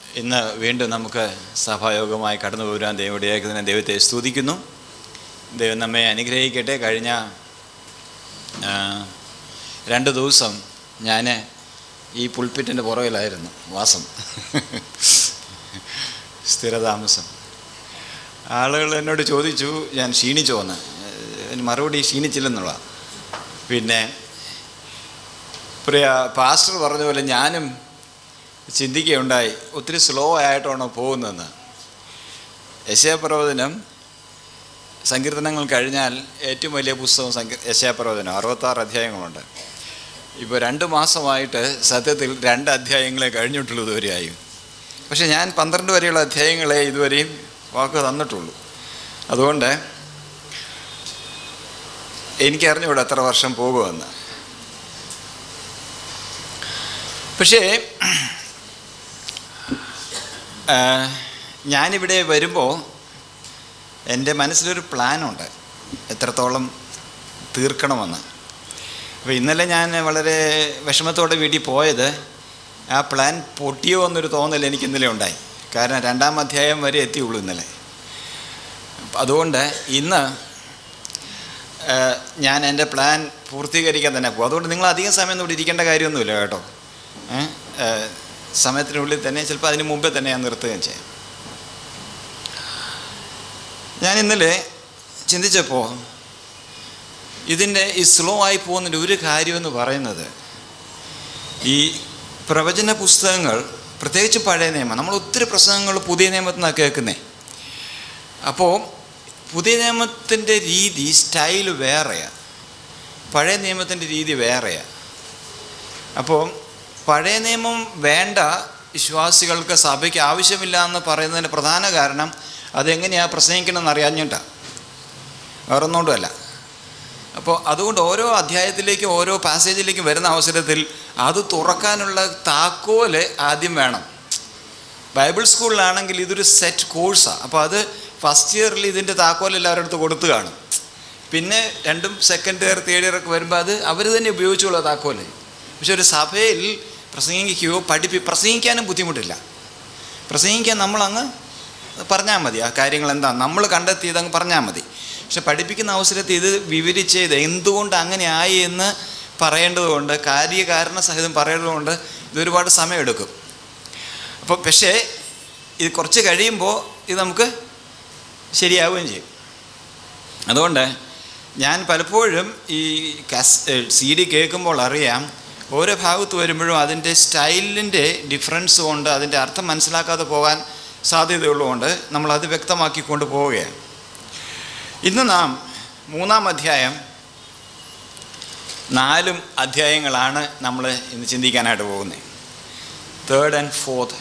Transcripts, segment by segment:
ഇന്ന് വീണ്ടും നമുക്ക് സഭായോഗമായി കടന്നു പോരാൻ ദൈവത്തിനെ ദൈവത്തെ സ്തുതിക്കുന്നു. ദൈവം നമ്മെ അനുഗ്രഹിക്കട്ടെ. കഴിഞ്ഞ 2 ദിവസം ഞാൻ ഈ പുൾപിറ്റിൻ്റെ പുറകിലായിരുന്നു വാസം, സ്ഥിരതാമസം. ആളുകൾ എന്നോട് ചോദിച്ചു ഞാൻ ക്ഷീണിച്ചു വന്ന്. മറുപടി ക്ഷീണിച്ചില്ലെന്നുള്ള. പിന്നെ പ്രിയ പാസ്റ്റർ പറഞ്ഞ പോലെ ഞാനും ചിന്തിക്കുകയുണ്ടായി, ഒത്തിരി സ്ലോ ആയിട്ടാണോ പോകുന്നതെന്ന്. യെശയ്യാപ്രവചനം സങ്കീർത്തനങ്ങൾ കഴിഞ്ഞാൽ ഏറ്റവും വലിയ പുസ്തകം യെശയ്യാപ്രവചനം. 66 അധ്യായങ്ങളുണ്ട്. ഇപ്പോൾ 2 മാസമായിട്ട് സത്യത്തിൽ 2 അധ്യായങ്ങളെ കഴിഞ്ഞിട്ടുള്ളൂ ഇതുവരെയായി. പക്ഷെ ഞാൻ 12 വരെയുള്ള അധ്യായങ്ങളെ ഇതുവരെയും വാക്ക് തന്നിട്ടുള്ളൂ. അതുകൊണ്ട് എനിക്കറിഞ്ഞൂടെ എത്ര വർഷം പോകുമെന്ന്. പക്ഷേ ഞാനിവിടെ വരുമ്പോൾ എൻ്റെ മനസ്സിലൊരു പ്ലാനുണ്ട് എത്രത്തോളം തീർക്കണമെന്ന്. അപ്പോൾ ഇന്നലെ ഞാൻ വളരെ വിഷമത്തോടെ വീട്ടിൽ പോയത് ആ പ്ലാൻ പൊട്ടിയോ എന്നൊരു തോന്നൽ എനിക്ക് ഇന്നലെ ഉണ്ടായി. കാരണം 2-ാം അധ്യായം വരെ എത്തിയുള്ളൂ ഇന്നലെ. അതുകൊണ്ട് ഇന്ന് ഞാൻ എൻ്റെ പ്ലാൻ പൂർത്തീകരിക്കാൻ തന്നെ പോകും. അതുകൊണ്ട് നിങ്ങൾ അധികം സമയം ഇവിടെ ഇരിക്കേണ്ട കാര്യമൊന്നുമില്ല കേട്ടോ. സമയത്തിനുള്ളിൽ തന്നെ, ചിലപ്പോൾ അതിന് മുമ്പേ തന്നെ ഞാൻ നിർത്തുകയും ചെയ്യാം. ഞാൻ ഇന്നലെ ചിന്തിച്ചപ്പോൾ ഇതിൻ്റെ ഈ സ്ലോ ആയി പോകുന്നതിൻ്റെ ഒരു കാര്യമെന്ന് പറയുന്നത്, ഈ പ്രവചന പുസ്തകങ്ങൾ, പ്രത്യേകിച്ച് പഴയ നിയമം, നമ്മൾ ഒത്തിരി പ്രസംഗങ്ങൾ പുതിയ നിയമത്തിൽ നിന്നാണ് കേൾക്കുന്നത്. അപ്പോൾ പുതിയ നിയമത്തിൻ്റെ രീതി, സ്റ്റൈൽ വേറെയാണ്, പഴയ നിയമത്തിൻ്റെ രീതി വേറെയാണ്. അപ്പോൾ പഴയ നിയമം വേണ്ട വിശ്വാസികൾക്ക്, സഭയ്ക്ക് ആവശ്യമില്ല എന്ന് പറയുന്നതിൻ്റെ പ്രധാന കാരണം അതെങ്ങനെയാണ് പ്രസംഗിക്കണമെന്ന് അറിയാഞ്ഞിട്ടാണ്, വേറൊന്നുകൊണ്ടുമല്ല. അപ്പോൾ അതുകൊണ്ട് ഓരോ അധ്യായത്തിലേക്കും ഓരോ പാസേജിലേക്കും വരുന്ന അവസരത്തിൽ അത് തുറക്കാനുള്ള താക്കോല് ആദ്യം വേണം. ബൈബിൾ സ്കൂളിലാണെങ്കിൽ ഇതൊരു സെറ്റ് കോഴ്സാണ്. അപ്പോൾ അത് ഫസ്റ്റ് ഇയറിൽ ഇതിൻ്റെ താക്കോൽ എല്ലാവരുടെ അടുത്ത് കൊടുത്തു കാണും. പിന്നെ 2ും സെക്കൻഡ് ഇയർ തേർഡ് ഇയർ ഒക്കെ വരുമ്പോൾ അത് അവർ തന്നെ ഉപയോഗിച്ചുള്ള താക്കോല്. പക്ഷെ ഒരു സഭയിൽ പ്രസംഗിക്കുകയോ പ്രസംഗിക്കാനും ബുദ്ധിമുട്ടില്ല. പ്രസംഗിക്കാൻ നമ്മളങ്ങ് പറഞ്ഞാൽ മതി, ആ കാര്യങ്ങൾ എന്താ നമ്മൾ കണ്ടെത്തിയതങ്ങ് പറഞ്ഞാൽ മതി. പക്ഷെ പഠിപ്പിക്കുന്ന അവസരത്തിൽ ഇത് വിവരിച്ച് ഇത് എന്തുകൊണ്ട് അങ്ങനെ ആയി എന്ന് പറയേണ്ടതുകൊണ്ട്, കാര്യകാരണ സഹിതം പറയേണ്ടതുകൊണ്ട് ഇതൊരുപാട് സമയമെടുക്കും. അപ്പോൾ പക്ഷേ ഇത് കുറച്ച് കഴിയുമ്പോൾ ഇത് നമുക്ക് ശരിയാവുകയും ചെയ്യും. അതുകൊണ്ട് ഞാൻ പലപ്പോഴും ഈ CD കേൾക്കുമ്പോൾ അറിയാം, ഓരോ ഭാഗത്ത് വരുമ്പോഴും അതിൻ്റെ സ്റ്റൈലിൻ്റെ ഡിഫറൻസ് കൊണ്ട് അതിൻ്റെ അർത്ഥം മനസ്സിലാക്കാതെ പോകാൻ സാധ്യതയുള്ളതുകൊണ്ട് നമ്മളത് വ്യക്തമാക്കിക്കൊണ്ട് പോവുകയാണ്. ഇന്ന് നാം 3-ാം അധ്യായം, 4 അധ്യായങ്ങളാണ് നമ്മൾ ഇന്ന് ചിന്തിക്കാനായിട്ട് പോകുന്നത്, 3rd and 4th.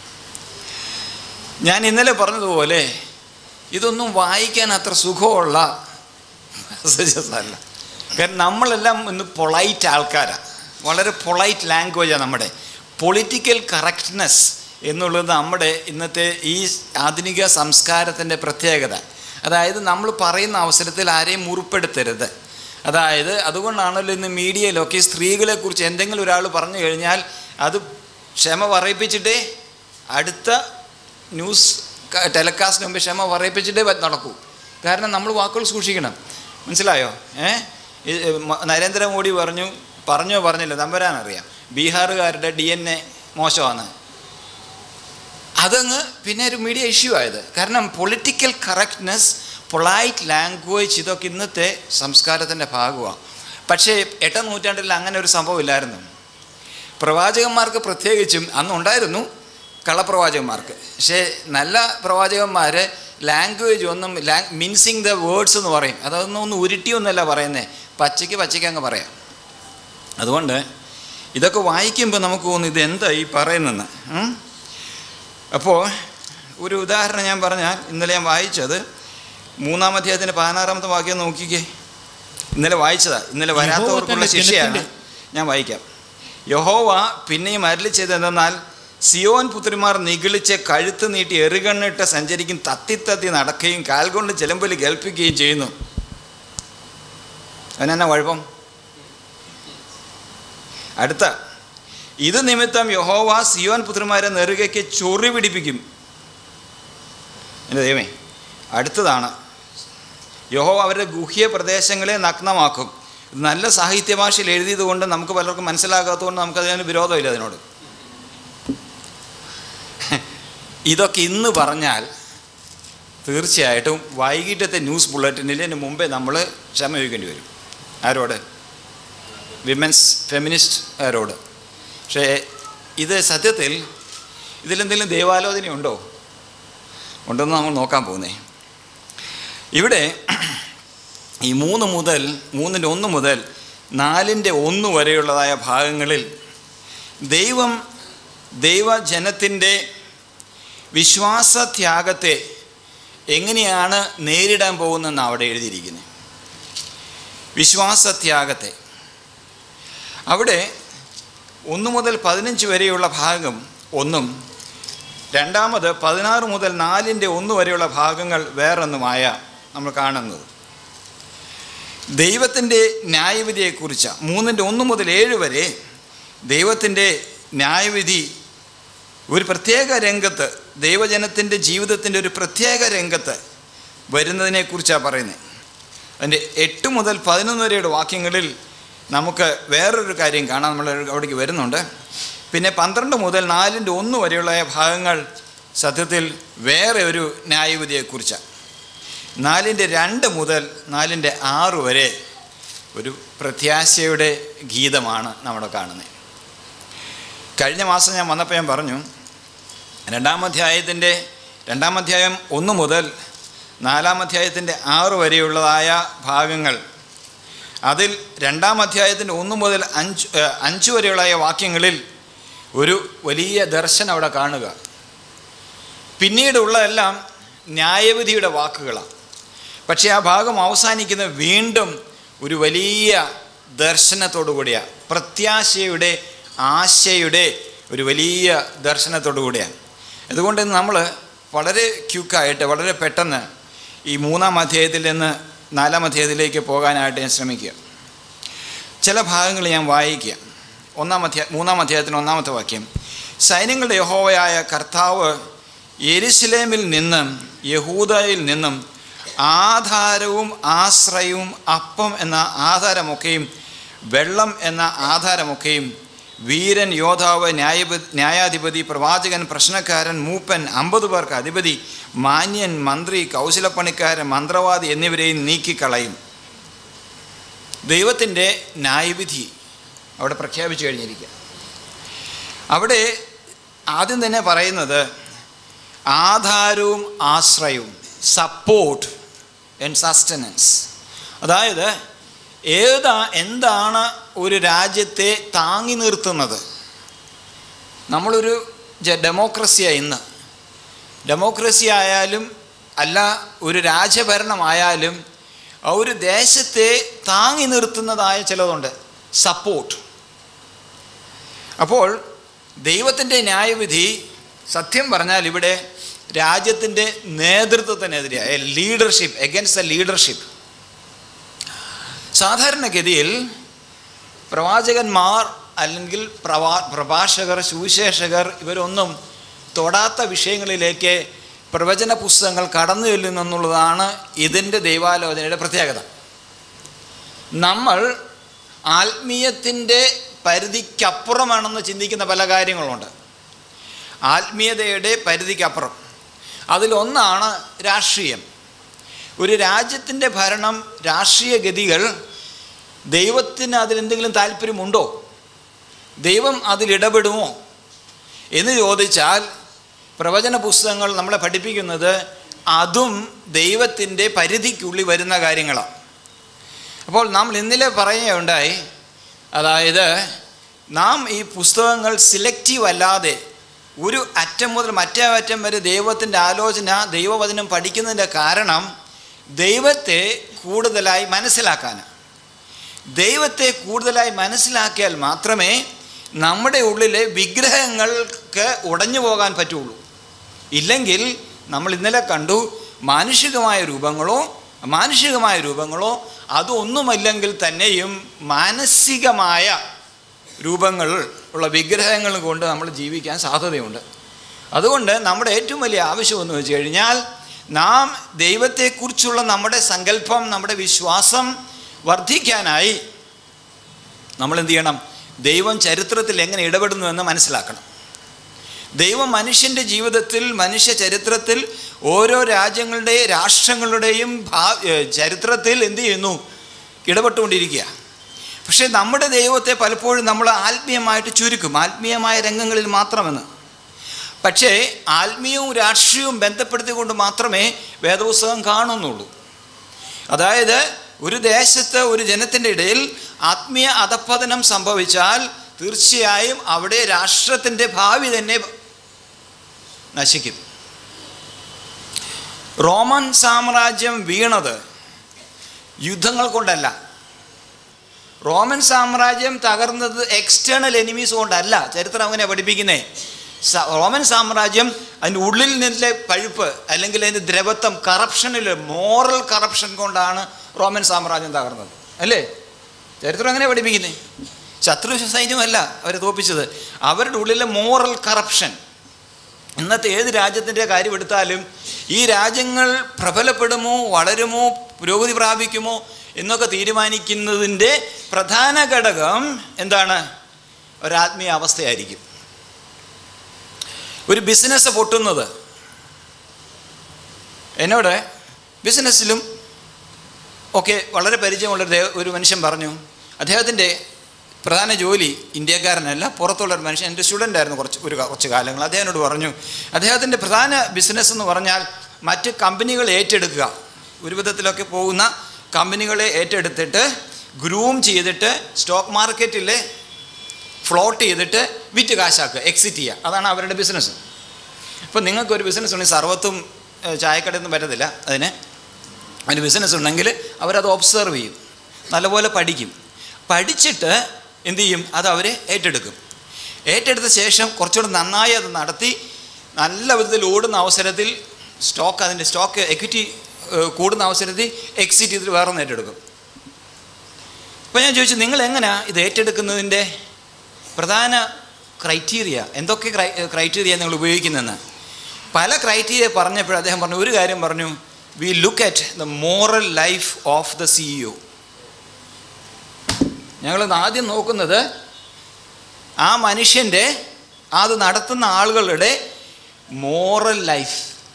ഞാൻ ഇന്നലെ പറഞ്ഞതുപോലെ ഇതൊന്നും വായിക്കാൻ അത്ര സുഖമുള്ള മെസ്സേജസ് അല്ല. കാരണം നമ്മളെല്ലാം ഇന്ന് പൊളൈറ്റ് ആൾക്കാരാണ്, വളരെ പൊളൈറ്റ് ലാംഗ്വേജാണ് നമ്മുടെ. പൊളിറ്റിക്കൽ കറക്റ്റ്നെസ് എന്നുള്ളത് നമ്മുടെ ഇന്നത്തെ ഈ ആധുനിക സംസ്കാരത്തിൻ്റെ പ്രത്യേകത. അതായത് നമ്മൾ പറയുന്ന അവസരത്തിൽ ആരെയും മുറിപ്പെടുത്തരുത്. അതായത് അതുകൊണ്ടാണല്ലോ ഇന്ന് മീഡിയയിലൊക്കെ സ്ത്രീകളെക്കുറിച്ച് എന്തെങ്കിലും ഒരാൾ പറഞ്ഞു കഴിഞ്ഞാൽ അത് ക്ഷമ പറയിപ്പിച്ചിട്ടേ അടുത്ത ന്യൂസ് ടെലികാസ്റ്റിന് മുമ്പ് ക്ഷമ പറയിപ്പിച്ചിട്ടേ നടക്കൂ. കാരണം നമ്മൾ വാക്കുകൾ സൂക്ഷിക്കണം. മനസ്സിലായോ? നരേന്ദ്രമോദി പറഞ്ഞില്ല, തമ്പരാനറിയാം, ബീഹാറുകാരുടെ DNA മോശമാണ്. അതങ്ങ് പിന്നെ ഒരു മീഡിയ ഇഷ്യൂ ആയത്. കാരണം പൊളിറ്റിക്കൽ കറക്റ്റ്നെസ്, പൊളൈറ്റ് ലാംഗ്വേജ്, ഇതൊക്കെ ഇന്നത്തെ സംസ്കാരത്തിൻ്റെ ഭാഗമാണ്. പക്ഷേ 8ാം നൂറ്റാണ്ടിൽ അങ്ങനെ ഒരു സംഭവം ഇല്ലായിരുന്നു. പ്രവാചകന്മാർക്ക് പ്രത്യേകിച്ചും അന്നുണ്ടായിരുന്നു, കള്ളപ്രവാചകന്മാർക്ക്. പക്ഷേ നല്ല പ്രവാചകന്മാർ ലാംഗ്വേജ് ഒന്നും മിൻസിങ് ദ വേർഡ്സ് എന്ന് പറയും. അതൊന്നും ഉരുട്ടിയൊന്നുമല്ല പറയുന്നത്, പച്ചയ്ക്ക് അങ്ങ് പറയാം. അതുകൊണ്ട് ഇതൊക്കെ വായിക്കുമ്പോൾ നമുക്ക് തോന്നുന്നു ഇതെന്താ ഈ പറയുന്നതെന്ന്. അപ്പോൾ ഒരു ഉദാഹരണം ഞാൻ പറഞ്ഞാൽ, ഇന്നലെ ഞാൻ വായിച്ചത് 3-ാം അധ്യായത്തിൻ്റെ 16-ാമത്തെ വാക്യം നോക്കിക്കേ. ഇന്നലെ വായിച്ചതാണ്, ഇന്നലെ വരാത്തവർക്കുള്ള ശിക്ഷയാണ്. ഞാൻ വായിക്കാം. യഹോവ പിന്നെയും അരുളി ചെയ്തതെന്നാൽ, സിയോൻ പുത്രിമാർ നിഗളിച്ച് കഴുത്ത് നീട്ടി എറുകണ്ണിട്ട് സഞ്ചരിക്കും, തത്തി നടക്കുകയും കാൽ കൊണ്ട് ചിലമ്പലി കേൾപ്പിക്കുകയും ചെയ്യുന്നു. അതിനെന്നാ കുഴപ്പം? അടുത്ത ഇത് നിമിത്തം യഹോവ സിയോൻ പുത്രന്മാരെ നെറുകയ്ക്ക് ചൊറി പിടിപ്പിക്കും. എൻ്റെ ദൈവമേ, അടുത്തതാണ്. യഹോവ അവരുടെ ഗുഹ്യ പ്രദേശങ്ങളെ നഗ്നമാക്കും. ഇത് നല്ല സാഹിത്യ ഭാഷയിൽ എഴുതിയത് കൊണ്ട് നമുക്ക് പലർക്കും മനസ്സിലാകാത്തതുകൊണ്ട് നമുക്കതിന് വിരോധമില്ല അതിനോട്. ഇതൊക്കെ ഇന്ന് പറഞ്ഞാൽ തീർച്ചയായിട്ടും വൈകിട്ടത്തെ ന്യൂസ് ബുള്ളറ്റിനിന് മുമ്പേ നമ്മൾ ക്ഷമ ചോദിക്കേണ്ടി വരും. ആരോട്? വിമൻസ് ഫെമിനിസ്റ്റുകാരോട്. പക്ഷേ ഇത് സത്യത്തിൽ ഇതിലെന്തെങ്കിലും ദൈവാലോചനയുണ്ടോ? ഉണ്ടെന്ന് നമ്മൾ നോക്കാൻ പോകുന്നേ. ഇവിടെ ഈ 3:1 മുതൽ 4:1 വരെയുള്ളതായ ഭാഗങ്ങളിൽ ദൈവജനത്തിൻ്റെ വിശ്വാസത്യാഗത്തെ എങ്ങനെയാണ് നേരിടാൻ പോകുന്നതെന്ന് അവിടെ എഴുതിയിരിക്കുന്നത്. വിശ്വാസത്യാഗത്തെ അവിടെ 1 മുതൽ 15 വരെയുള്ള ഭാഗം ഒന്നും, രണ്ടാമത് 16 മുതൽ 4:1 വരെയുള്ള ഭാഗങ്ങൾ വേറൊന്നുമായ നമ്മൾ കാണുന്നത്. ദൈവത്തിൻ്റെ ന്യായവിധിയെക്കുറിച്ച് 3:1 മുതൽ 7 വരെ ദൈവത്തിൻ്റെ ന്യായവിധി ഒരു പ്രത്യേക രംഗത്ത്, ദൈവജനത്തിൻ്റെ ജീവിതത്തിൻ്റെ ഒരു പ്രത്യേക രംഗത്ത് വരുന്നതിനെക്കുറിച്ചാണ് പറയുന്നത്. അതിൻ്റെ 8 മുതൽ 11 വരെയുടെ വാക്യങ്ങളിൽ നമുക്ക് വേറൊരു കാര്യം കാണാം. നമ്മൾ അവിടേക്ക് വരുന്നുണ്ട്. പിന്നെ 12 മുതൽ 4:1 വരെയുള്ള ഭാഗങ്ങൾ സത്യത്തിൽ വേറെ ഒരു ന്യായവിധിയെക്കുറിച്ചാണ്. 4:2 മുതൽ 4:6 വരെ ഒരു പ്രത്യാശയുടെ ഗീതമാണ് നമ്മൾ കാണുന്നത്. കഴിഞ്ഞ മാസം ഞാൻ വന്നപ്പോൾ ഞാൻ പറഞ്ഞു, 2-ാം അധ്യായം 1 മുതൽ 4-ാം അധ്യായത്തിൻ്റെ 6 വരെയുള്ളതായ ഭാഗങ്ങൾ, അതിൽ 2-ാം അധ്യായത്തിൻ്റെ 1 മുതൽ 5 വരെയുള്ള വാക്യങ്ങളിൽ ഒരു വലിയ ദർശനം അവിടെ കാണുക. പിന്നീടുള്ളതെല്ലാം ന്യായവിധിയുടെ വാക്കുകളാണ്. പക്ഷേ ആ ഭാഗം അവസാനിക്കുന്ന വീണ്ടും ഒരു വലിയ ദർശനത്തോടു കൂടിയാണ്, പ്രത്യാശയുടെ ആശയുടെ ഒരു വലിയ ദർശനത്തോടു കൂടിയാണ്. അതുകൊണ്ട് നമ്മൾ വളരെ ക്യുക്കായിട്ട് വളരെ പെട്ടെന്ന് ഈ 3-ാം അധ്യായത്തിൽ നിന്ന് 4-ാം അധ്യായത്തിലേക്ക് പോകാനായിട്ട് ഞാൻ ശ്രമിക്കുക. ചില ഭാഗങ്ങൾ ഞാൻ വായിക്കുക. 3-ാം അധ്യായത്തിന് 1-ാമത്തെ വാക്യം, സൈന്യങ്ങളുടെ യഹോവയായ കർത്താവ് യെരുശലേമിൽ നിന്നും യഹൂദയിൽ നിന്നും ആധാരവും ആശ്രയവും അപ്പം എന്ന ആധാരമൊക്കെയും വെള്ളം എന്ന ആധാരമൊക്കെയും വീരൻ, യോദ്ധാവ്, ന്യായാധിപതി, പ്രവാചകൻ, പ്രശ്നക്കാരൻ, മൂപ്പൻ, 50 പേർക്ക് അധിപതി, മാന്യൻ, മന്ത്രി, കൗശലപ്പണിക്കാരൻ, മന്ത്രവാദി എന്നിവരെയും നീക്കിക്കളയും. ദൈവത്തിൻ്റെ ന്യായവിധി അവിടെ പ്രഖ്യാപിച്ചു കഴിഞ്ഞിരിക്കുക. അവിടെ ആദ്യം തന്നെ പറയുന്നത് ആധാരവും ആശ്രയവും, സപ്പോർട്ട് ആൻഡ് സസ്റ്റനൻസ്. അതായത് എന്താണ് ഒരു രാജ്യത്തെ താങ്ങി നിർത്തുന്നത്? നമ്മളൊരു ഡെമോക്രസിയാണ് ഇന്ന്. ഡെമോക്രസി ആയാലും അല്ല ഒരു രാജഭരണമായാലും ഒരു ദേശത്തെ താങ്ങി നിർത്തുന്നതായ ചിലതുണ്ട്, സപ്പോർട്ട്. അപ്പോൾ ദൈവത്തിൻ്റെ ന്യായവിധി സത്യം പറഞ്ഞാൽ ഇവിടെ രാജ്യത്തിൻ്റെ നേതൃത്വത്തിനെതിരെയായ ലീഡർഷിപ്പ്, എഗൻസ്റ്റ് ദ ലീഡർഷിപ്പ്. സാധാരണഗതിയിൽ പ്രവാചകന്മാർ അല്ലെങ്കിൽ പ്രഭാഷകർ, സുവിശേഷകർ ഇവരൊന്നും തൊടാത്ത വിഷയങ്ങളിലേക്ക് പ്രവചന പുസ്തകങ്ങൾ കടന്നു ചെല്ലുന്നെന്നുള്ളതാണ് ഇതിൻ്റെ ദൈവാലോചനയുടെ പ്രത്യേകത. നമ്മൾ ആത്മീയത്തിൻ്റെ പരിധിക്കപ്പുറമാണെന്ന് ചിന്തിക്കുന്ന പല കാര്യങ്ങളുണ്ട്. ആത്മീയതയുടെ പരിധിക്കപ്പുറം. അതിലൊന്നാണ് രാഷ്ട്രീയം. ഒരു രാജ്യത്തിൻ്റെ ഭരണം, രാഷ്ട്രീയ ഗതികൾ, ദൈവത്തിന് അതിലെന്തെങ്കിലും താല്പര്യമുണ്ടോ? ദൈവം അതിലിടപെടുമോ എന്ന് ചോദിച്ചാൽ പ്രവചന പുസ്തകങ്ങൾ നമ്മളെ പഠിപ്പിക്കുന്നത് അതും ദൈവത്തിൻ്റെ പരിധിക്കുള്ളിൽ വരുന്ന കാര്യങ്ങളാണ്. അപ്പോൾ നമ്മൾ ഇന്നലെ പറയുകയുണ്ടായി, അതായത് നാം ഈ പുസ്തകങ്ങൾ സിലക്റ്റീവ് അല്ലാതെ ഒരു അറ്റം മുതൽ മറ്റേ അറ്റം വരെ ദൈവത്തിൻ്റെ ആലോചന, ദൈവവചനം പഠിക്കുന്നതിൻ്റെ കാരണം ദൈവത്തെ കൂടുതലായി മനസ്സിലാക്കാനാണ്. ദൈവത്തെ കൂടുതലായി മനസ്സിലാക്കിയാൽ മാത്രമേ നമ്മുടെ ഉള്ളിലെ വിഗ്രഹങ്ങൾക്ക് ഉടഞ്ഞു പോകാൻ പറ്റുള്ളൂ. ഇല്ലെങ്കിൽ നമ്മൾ ഇന്നലെ കണ്ടു, മാനുഷികമായ രൂപങ്ങളോ അതൊന്നുമല്ലെങ്കിൽ തന്നെയും മാനസികമായ രൂപങ്ങൾ ഉള്ള വിഗ്രഹങ്ങൾ കൊണ്ട് നമ്മൾ ജീവിക്കാൻ സാധ്യതയുണ്ട്. അതുകൊണ്ട് നമ്മുടെ ഏറ്റവും വലിയ ആവശ്യമെന്ന് വെച്ച് കഴിഞ്ഞാൽ നാം ദൈവത്തെക്കുറിച്ചുള്ള നമ്മുടെ സങ്കല്പം, നമ്മുടെ വിശ്വാസം വർദ്ധിക്കാനായി നമ്മൾ എന്ത് ചെയ്യണം? ദൈവം ചരിത്രത്തിൽ എങ്ങനെ ഇടപെടുന്നു എന്ന് മനസ്സിലാക്കണം. ദൈവം മനുഷ്യൻ്റെ ജീവിതത്തിൽ, മനുഷ്യ ചരിത്രത്തിൽ, ഓരോ രാഷ്ട്രങ്ങളുടെയും ചരിത്രത്തിൽ എന്ത് ചെയ്യുന്നു? ഇടപെട്ടുകൊണ്ടിരിക്കുക. പക്ഷേ നമ്മുടെ ദൈവത്തെ പലപ്പോഴും നമ്മൾ ആത്മീയമായിട്ട് ചുരുക്കും, ആത്മീയമായ രംഗങ്ങളിൽ മാത്രമെന്ന്. പക്ഷേ ആത്മീയവും രാഷ്ട്രീയവും ബന്ധപ്പെടുത്തിക്കൊണ്ട് മാത്രമേ വേദപുസ്തകം കാണുന്നുള്ളൂ. അതായത് ഒരു ദേശത്ത്, ഒരു ജനത്തിൻ്റെ ഇടയിൽ ആത്മീയ അധപ്പതനം സംഭവിച്ചാൽ തീർച്ചയായും അവിടെ രാഷ്ട്രത്തിൻ്റെ ഭാവി തന്നെ നശിക്കും. റോമൻ സാമ്രാജ്യം വീണത് യുദ്ധങ്ങൾ കൊണ്ടല്ല. റോമൻ സാമ്രാജ്യം തകർന്നത് എക്സ്റ്റേണൽ എനിമീസ് കൊണ്ടല്ല. ചരിത്രം അങ്ങനെ പഠിപ്പിക്കുന്നേ. റോമൻ സാമ്രാജ്യം അതിൻ്റെ ഉള്ളിൽ നിന്നിലെ പഴുപ്പ്, അല്ലെങ്കിൽ അതിൻ്റെ ദ്രവത്വം, കറപ്ഷനിൽ, മോറൽ കറപ്ഷൻ കൊണ്ടാണ് റോമൻ സാമ്രാജ്യം തകർന്നത്, അല്ലേ? ചരിത്രം അങ്ങനെ പഠിപ്പിക്കുന്നേ. ശത്രു സൈന്യമല്ല അവരെ തോൽപ്പിച്ചത്, അവരുടെ ഉള്ളിലെ മോറൽ കറപ്ഷൻ. ഇന്നത്തെ ഏത് രാജ്യത്തിൻ്റെ കാര്യം എടുത്താലും ഈ രാജ്യങ്ങൾ പ്രബലപ്പെടുമോ, വളരുമോ, പുരോഗതി പ്രാപിക്കുമോ എന്നൊക്കെ തീരുമാനിക്കുന്നതിൻ്റെ പ്രധാന ഘടകം എന്താണ്? ഒരാത്മീയ അവസ്ഥയായിരിക്കും. ഒരു ബിസിനസ് പൊട്ടുന്നത്, എന്നോട് ബിസിനസ്സിലും ഒക്കെ വളരെ പരിചയമുള്ള ഒരു മനുഷ്യൻ പറഞ്ഞു, അദ്ദേഹത്തിൻ്റെ പ്രധാന ജോലി ഇന്ത്യക്കാരനല്ല, പുറത്തുള്ളൊരു മനുഷ്യൻ, എൻ്റെ സ്റ്റുഡൻ്റായിരുന്നു കുറച്ച് കാലങ്ങൾ. അദ്ദേഹത്തിനോട് പറഞ്ഞു, അദ്ദേഹത്തിൻ്റെ പ്രധാന ബിസിനസ് എന്ന് പറഞ്ഞാൽ മറ്റ് കമ്പനികൾ ഏറ്റെടുക്കുക. ഒരു വിധത്തിലൊക്കെ പോകുന്ന കമ്പനികളെ ഏറ്റെടുത്തിട്ട് ഗ്രൂം ചെയ്തിട്ട് സ്റ്റോക്ക് മാർക്കറ്റിൽ ഫ്ലോട്ട് ചെയ്തിട്ട് വിറ്റ് കാശാക്കുക, എക്സിറ്റ് ചെയ്യുക. അതാണ് അവരുടെ ബിസിനസ്. ഇപ്പം നിങ്ങൾക്കൊരു ബിസിനസ് ഉണ്ടെങ്കിൽ സർവത്തും ചായക്കടയൊന്നും പറ്റത്തില്ല. അതിന് ബിസിനസ് ഉണ്ടെങ്കിൽ അവരത് ഒബ്സർവ് ചെയ്യും, നല്ലപോലെ പഠിക്കും. പഠിച്ചിട്ട് എന്തു ചെയ്യും? അത് അവർ ഏറ്റെടുക്കും. ഏറ്റെടുത്ത ശേഷം കുറച്ചുകൂടെ നന്നായി അത് നടത്തി നല്ല വിധത്തിൽ ഓടുന്ന അവസരത്തിൽ അതിൻ്റെ സ്റ്റോക്ക് എക്വിറ്റി കൂടുന്ന അവസരത്തിൽ എക്സിറ്റ് ചെയ്തിട്ട് വേറെ ഒന്ന് ഏറ്റെടുക്കും. അപ്പോൾ ഞാൻ ചോദിച്ചു, നിങ്ങൾ എങ്ങനെയാണ് ഇത് ഏറ്റെടുക്കുന്നതിൻ്റെ പ്രധാന ക്രൈറ്റീരിയ, എന്തൊക്കെ ക്രൈറ്റീരിയ നിങ്ങൾ ഉപയോഗിക്കുന്നതെന്ന്? പല ക്രൈറ്റീരിയ പറഞ്ഞപ്പോൾ അദ്ദേഹം പറഞ്ഞു, ഒരു കാര്യം പറഞ്ഞു, we look at the moral life of the CEO. ഞങ്ങളത് ആദ്യം നോക്കുന്നത് ആ മനുഷ്യൻ്റെ, അത് നടത്തുന്ന ആളുകളുടെ മോറൽ ലൈഫ്.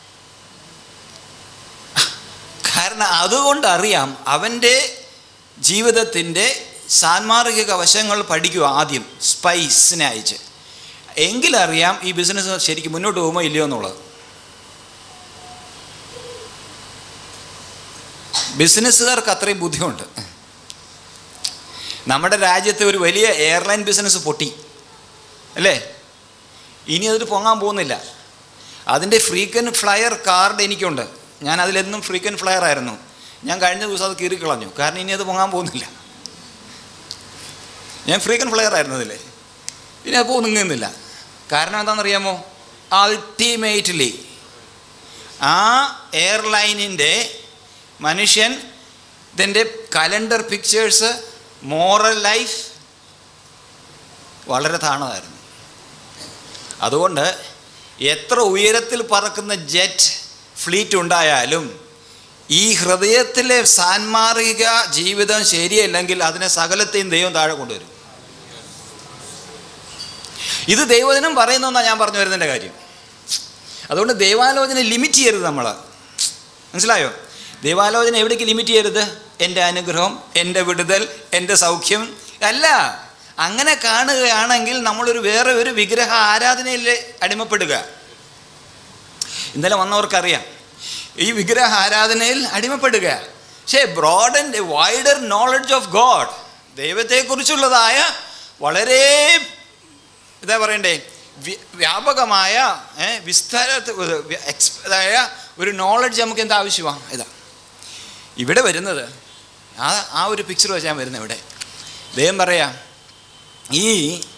കാരണം അതുകൊണ്ട് അറിയാം അവൻ്റെ ജീവിതത്തിൻ്റെ സാൻമാർഗിക വശങ്ങൾ പഠിക്കുക ആദ്യം, സ്പൈസിനെ അയച്ച്. എങ്കിലറിയാം ഈ ബിസിനസ് ശരിക്കും മുന്നോട്ട് പോകുമോ ഇല്ലയോ എന്നുള്ളത്. ബിസിനസ്സുകാർക്ക് അത്രയും ബുദ്ധിമുണ്ട്. നമ്മുടെ രാജ്യത്ത് ഒരു വലിയ എയർലൈൻ ബിസിനസ് പൊട്ടി, അല്ലേ? ഇനി അതിൽ പൊങ്ങാൻ പോകുന്നില്ല. അതിൻ്റെ ഫ്രീക്വൻറ്റ് ഫ്ലയർ കാർഡ് എനിക്കുണ്ട്. ഞാൻ അതിലെന്നും ഫ്രീക്വൻറ്റ് ഫ്ലയർ ആയിരുന്നു. ഞാൻ കഴിഞ്ഞ ദിവസം അത് കീറിക്കളഞ്ഞു, കാരണം ഇനി അത് പൊങ്ങാൻ പോകുന്നില്ല. ഞാൻ ഫ്രീക്വൻറ്റ് ഫ്ലയർ ആയിരുന്നു അതിൽ, ഇനി അത് പോകുന്നില്ല. കാരണം എന്താണെന്നറിയാമോ? അൾട്ടിമേറ്റ്ലി ആ എയർലൈനിൻ്റെ മനുഷ്യൻ ഇതിൻ്റെ കലണ്ടർ പിക്ചേഴ്സ്, മോറൽ ലൈഫ് വളരെ താണതായിരുന്നു. അതുകൊണ്ട് എത്ര ഉയരത്തിൽ പറക്കുന്ന ജെറ്റ് ഫ്ലീറ്റ് ഉണ്ടായാലും ഈ ഹൃദയത്തിലെ സാൻമാർഗിക ജീവിതം ശരിയല്ലെങ്കിൽ അതിനെ സകലത്തെയും ദൈവം താഴെ കൊണ്ടുവരും. ഇത് ദൈവജനം പറയുന്നതെന്നാണ് ഞാൻ പറഞ്ഞു വരുന്നതിൻ്റെ കാര്യം. അതുകൊണ്ട് ദൈവാലോചന ലിമിറ്റ് ചെയ്യരുത് നമ്മൾ, മനസ്സിലായോ? ദൈവാലോചന എവിടേക്ക് ലിമിറ്റ് ചെയ്യരുത്? എൻ്റെ അനുഗ്രഹം, എൻ്റെ വിടുതൽ, എൻ്റെ സൗഖ്യം അല്ല. അങ്ങനെ കാണുകയാണെങ്കിൽ നമ്മളൊരു വേറെ ഒരു വിഗ്രഹ ആരാധനയിൽ അടിമപ്പെടുക. ഇന്നലെ വന്നവർക്കറിയാം, ഈ വിഗ്രഹ ആരാധനയിൽ അടിമപ്പെടുക. പക്ഷേ broad and wider knowledge of God, ദൈവത്തെക്കുറിച്ചുള്ളതായ വളരെ എന്താ പറയണ്ടേ, വ്യാപകമായ വിസ്താരമായ ഒരു നോളജ് നമുക്ക് എന്താ ആവശ്യമാണ്? ഇതാ ഇവിടെ വരുന്നത്. ആ ഒരു പിക്ചർ വെച്ച് ഞാൻ വരുന്നത് ഇവിടെ. ദൈവം പറയാം, ഈ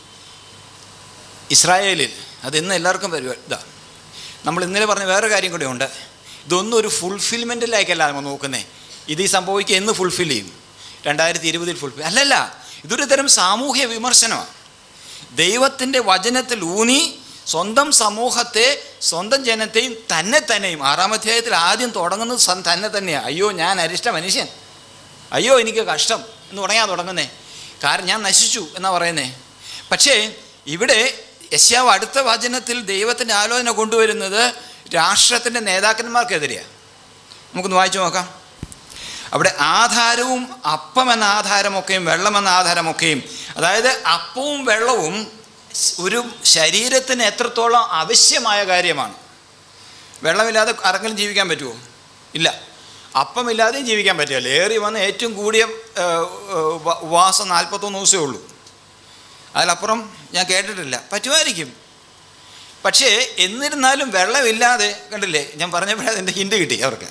ഇസ്രായേലിൽ അതെന്ന് എല്ലാവർക്കും വരും. ഇതാ നമ്മൾ ഇന്നലെ പറഞ്ഞ വേറെ കാര്യം കൂടെ ഉണ്ട്. ഇതൊന്നും ഒരു ഫുൾഫിൽമെൻറ്റിലേക്കല്ല നമ്മൾ നോക്കുന്നത്. ഇത് ഈ സംഭവിക്കുക എന്ന് ഫുൾഫിൽ ചെയ്യും, 2020 ഫുൾഫിൽ അല്ലല്ല. ഇതൊരു തരം സാമൂഹ്യ വിമർശനമാണ്. ദൈവത്തിൻ്റെ വചനത്തിൽ ഊന്നി സ്വന്തം സമൂഹത്തെ, സ്വന്തം ജനത്തെയും തന്നെയും 6-ാം അധ്യായത്തിൽ ആദ്യം തുടങ്ങുന്നത് തന്നെയാണ്. അയ്യോ ഞാൻ അരിഷ്ട മനുഷ്യൻ, അയ്യോ എനിക്ക് കഷ്ടം എന്ന് പറയാൻ തുടങ്ങുന്നേ. കാരണം ഞാൻ നശിച്ചു എന്നാ പറയുന്നേ. പക്ഷേ ഇവിടെ യെശയ്യാവ് അടുത്ത വചനത്തിൽ ദൈവത്തിൻ്റെ ആലോചന കൊണ്ടുവരുന്നത് രാഷ്ട്രത്തിൻ്റെ നേതാക്കന്മാർക്കെതിരെയാണ്. നമുക്കൊന്ന് വായിച്ചു നോക്കാം. അവിടെ ആധാരവും, അപ്പം എന്ന ആധാരമൊക്കെയും വെള്ളം എന്ന ആധാരമൊക്കെയും, അതായത് അപ്പവും വെള്ളവും ഒരു ശരീരത്തിന് എത്രത്തോളം ആവശ്യമായ കാര്യമാണ്. വെള്ളമില്ലാതെ ആർക്കെങ്കിലും ജീവിക്കാൻ പറ്റുമോ? ഇല്ല. അപ്പമില്ലാതെയും ജീവിക്കാൻ പറ്റില്ല. ഏറി വന്ന് ഏറ്റവും കൂടിയ ഉപവാസം 41 ദിവസമേ ഉള്ളൂ. അതിലപ്പുറം ഞാൻ കേട്ടിട്ടില്ല. പറ്റുമായിരിക്കും. പക്ഷേ എന്നിരുന്നാലും വെള്ളമില്ലാതെ, കണ്ടില്ലേ, ഞാൻ പറഞ്ഞപ്പോഴേ അതിൻ്റെ ഹിൻ്റ് കിട്ടി അവർക്ക്.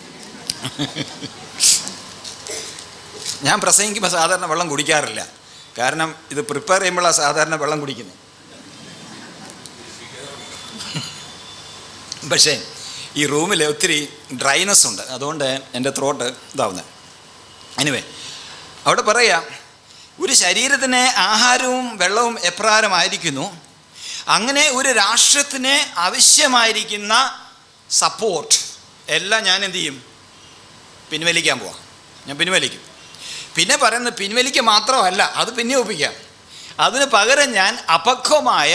ഞാൻ പ്രസംഗിക്കുമ്പോൾ സാധാരണ വെള്ളം കുടിക്കാറില്ല. കാരണം ഇത് പ്രിപ്പയർ ചെയ്യുമ്പോഴാണ് സാധാരണ വെള്ളം കുടിക്കുന്നത്. പക്ഷേ ഈ റൂമിൽ ഒത്തിരി ഡ്രൈനെസ് ഉണ്ട്, അതുകൊണ്ട് എൻ്റെ ത്രോട്ട് ഇതാവുന്നത്. എനിവേ, അവിടെ പറയാം, ഒരു ശരീരത്തിന് ആഹാരവും വെള്ളവും എപ്രകാരമായിരിക്കുന്നു, അങ്ങനെ ഒരു രാഷ്ട്രത്തിന് ആവശ്യമായിരിക്കുന്ന സപ്പോർട്ട് എല്ലാം ഞാൻ എന്തു ചെയ്യും? പിൻവലിക്കാൻ പോവാം. ഞാൻ പിൻവലിക്കും. പിന്നെ പറയുന്നത് പിൻവലിക്കുക മാത്രമല്ല, അത് പിന്നെ ഒപ്പിക്കാം. അതിന് പകരം ഞാൻ അപക്വമായ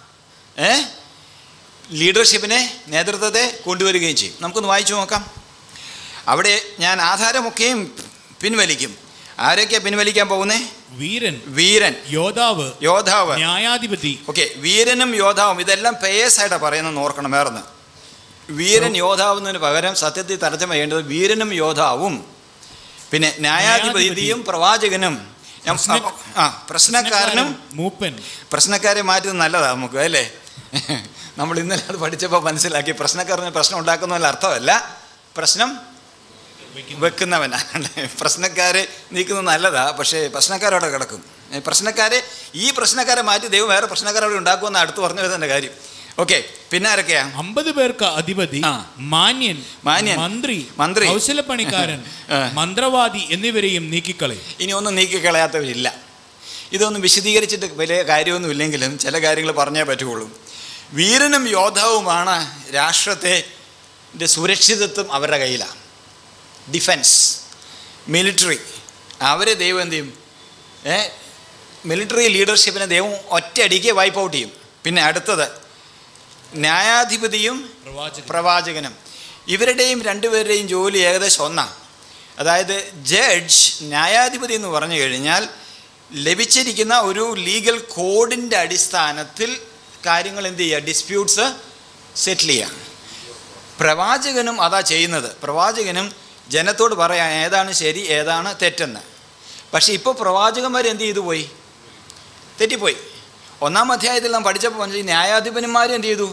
ലീഡർഷിപ്പിനെ, നേതൃത്വത്തെ കൊണ്ടുവരികയും ചെയ്യും. നമുക്കൊന്ന് വായിച്ചു നോക്കാം. അവിടെ ഞാൻ ആധാരമൊക്കെയും പിൻവലിക്കും. ആരൊക്കെയാണ് പിൻവലിക്കാൻ പോകുന്നേ? വീരൻ, യോദ്ധാവ്, ന്യായാധിപതി. ഓക്കെ, വീരനും യോദ്ധാവും ഇതെല്ലാം പേയേഴ്സായിട്ടാണ് പറയുന്നത്, ഓർക്കണം. വേറൊന്ന്, വീരൻ യോദ്ധാവ് എന്നതിന് പകരം സത്യത്തിൽ തർജ്ജമ ചെയ്യേണ്ടത് വീരനും യോദ്ധാവും, പിന്നെ ന്യായാധിപതിയും പ്രവാചകനും, പ്രശ്നക്കാരനും മൂപ്പൻ. പ്രശ്നക്കാരെ മാറ്റുന്നത് നല്ലതാണ് നമുക്ക്, അല്ലേ? നമ്മൾ ഇന്നലെ അത് പഠിച്ചപ്പോൾ മനസ്സിലാക്കി, പ്രശ്നക്കാരന് പ്രശ്നം ഉണ്ടാക്കുന്നതിൽ അർത്ഥമല്ല, പ്രശ്നം വെക്കുന്നവനാണ്. പ്രശ്നക്കാരെ നീക്കുന്നത് നല്ലതാ, പക്ഷേ പ്രശ്നക്കാരവിടെ കിടക്കും. ഈ പ്രശ്നക്കാരെ മാറ്റി ദൈവം വേറെ പ്രശ്നക്കാരവിടെ ഉണ്ടാക്കുമെന്ന് അടുത്ത് പറഞ്ഞു വരുന്നതിൻ്റെ കാര്യം. ഓക്കെ, പിന്നെ ആരൊക്കെയാ? 50 പേർക്ക് അധിപതി, മാന്യൻ, മന്ത്രി, കൗശലപ്പണിക്കാരൻ, മന്ത്രവാദി എന്നിവരെയും നീക്കിക്കളയും. ഇനി ഒന്നും നീക്കിക്കളയാത്തവരില്ല. ഇതൊന്നും വിശദീകരിച്ചിട്ട് വലിയ കാര്യമൊന്നും ഇല്ലെങ്കിലും ചില കാര്യങ്ങൾ പറഞ്ഞേ പറ്റുള്ളൂ. വീരനും യോദ്ധാവുമാണ് രാഷ്ട്രത്തിൻ്റെ സുരക്ഷിതത്വം അവരുടെ കയ്യിലാണ്. ഡിഫൻസ്, മിലിറ്ററി, അവരെ ദൈവം എന്ത് ചെയ്യും? മിലിറ്ററി ലീഡർഷിപ്പിനെ ദൈവം ഒറ്റയടിക്ക് വൈപ്പ് ഔട്ട് ചെയ്യും. പിന്നെ അടുത്തത് ന്യായാധിപതിയും പ്രവാചകനും. ഇവരുടെയും രണ്ടുപേരുടെയും ജോലി ഏകദേശം ഒന്നാണ്. അതായത് ജഡ്ജ്, ന്യായാധിപതി എന്ന് പറഞ്ഞു കഴിഞ്ഞാൽ ലഭിച്ചിരിക്കുന്ന ഒരു ലീഗൽ കോഡിൻ്റെ അടിസ്ഥാനത്തിൽ കാര്യങ്ങൾ എന്ത് ചെയ്യുക? ഡിസ്പ്യൂട്ട്സ് സെറ്റിൽ ചെയ്യുക. പ്രവാചകനും അതാ ചെയ്യുന്നത്. പ്രവാചകനും ജനത്തോട് പറയാം ഏതാണ് ശരി ഏതാണ് തെറ്റെന്ന്. പക്ഷേ ഇപ്പോൾ പ്രവാചകന്മാർ എന്ത് ചെയ്തു പോയി? തെറ്റിപ്പോയി. 1-ാം അധ്യായത്തിൽ നാം പഠിച്ചപ്പോൾ ന്യായാധിപന്മാർ എന്ത് ചെയ്തു?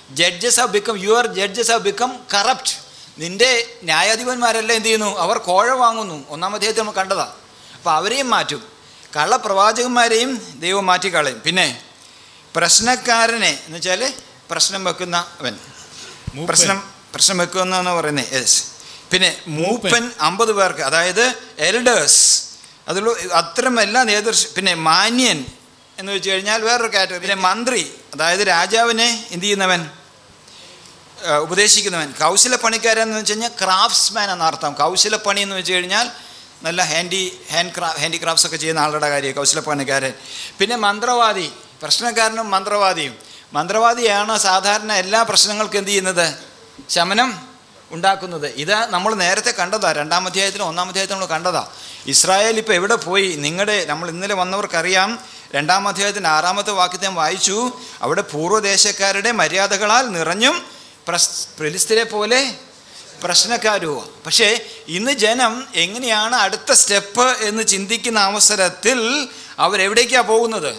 Your judges have become corrupt. നിൻ്റെ ന്യായാധിപന്മാരെല്ലാം എന്ത് ചെയ്യുന്നു? അവർ കോഴ വാങ്ങുന്നു. 1-ാം അധ്യായത്തിൽ നമ്മൾ കണ്ടതാണ്. അപ്പോൾ അവരെയും മാറ്റും. കള്ളപ്രവാചകന്മാരെയും ദൈവം മാറ്റിക്കളയും. പിന്നെ പ്രശ്നക്കാരനെ എന്ന് വെച്ചാൽ പ്രശ്നം വെക്കുന്നവൻ, പ്രശ്നം വെക്കുന്ന പറയുന്നത്. യെസ്. പിന്നെ മൂപ്പൻ 50 പേർക്ക്, അതായത് എൽഡേഴ്സ്, അതിലുള്ള അത്തരം എല്ലാ നേതൃത്വം. പിന്നെ മാന്യൻ എന്ന് വെച്ച് കഴിഞ്ഞാൽ വേറൊരു കാറ്റഗറി. പിന്നെ മന്ത്രി, അതായത് രാജാവിനെ എന്ത് ചെയ്യുന്നവൻ? ഉപദേശിക്കുന്നവൻ. കൗശലപ്പണിക്കാരൻ എന്ന് വെച്ച് കഴിഞ്ഞാൽ ക്രാഫ്റ്റ്സ്മാൻ എന്നർത്ഥം. കൗശലപ്പണി എന്ന് വെച്ച് കഴിഞ്ഞാൽ നല്ല ഹാൻഡിക്രാഫ്റ്റ്സ് ഒക്കെ ചെയ്യുന്ന ആളുടെ കാര്യം കൗശലപ്പണിക്കാരൻ. പിന്നെ മന്ത്രവാദി, പ്രശ്നക്കാരനും മന്ത്രവാദിയും. മന്ത്രവാദിയാണ് സാധാരണ എല്ലാ പ്രശ്നങ്ങൾക്കും എന്ത് ചെയ്യുന്നത്? ശമനം ഉണ്ടാക്കുന്നത്. ഇത് നമ്മൾ നേരത്തെ കണ്ടതാണ്. 2-ാം അധ്യായത്തിലും 1-ാം അധ്യായത്തിലും നമ്മൾ കണ്ടതാണ്. ഇസ്രായേൽ ഇപ്പോൾ എവിടെ പോയി? നമ്മൾ ഇന്നലെ വന്നവർക്കറിയാം. 2-ാം അധ്യായത്തിൻ്റെ 6-ാമത്തെ വാക്യത്തെ വായിച്ചു. അവിടെ പൂർവ്വദേശക്കാരുടെ മര്യാദകളാൽ നിറഞ്ഞും ഫെലിസ്ത്യരെ പോലെ പ്രശ്നക്കാരുമാണ്. പക്ഷേ ഇന്ന് ജനം എങ്ങനെയാണ് അടുത്ത സ്റ്റെപ്പ് എന്ന് ചിന്തിക്കുന്ന അവസരത്തിൽ അവരെവിടേക്കാണ് പോകുന്നത്?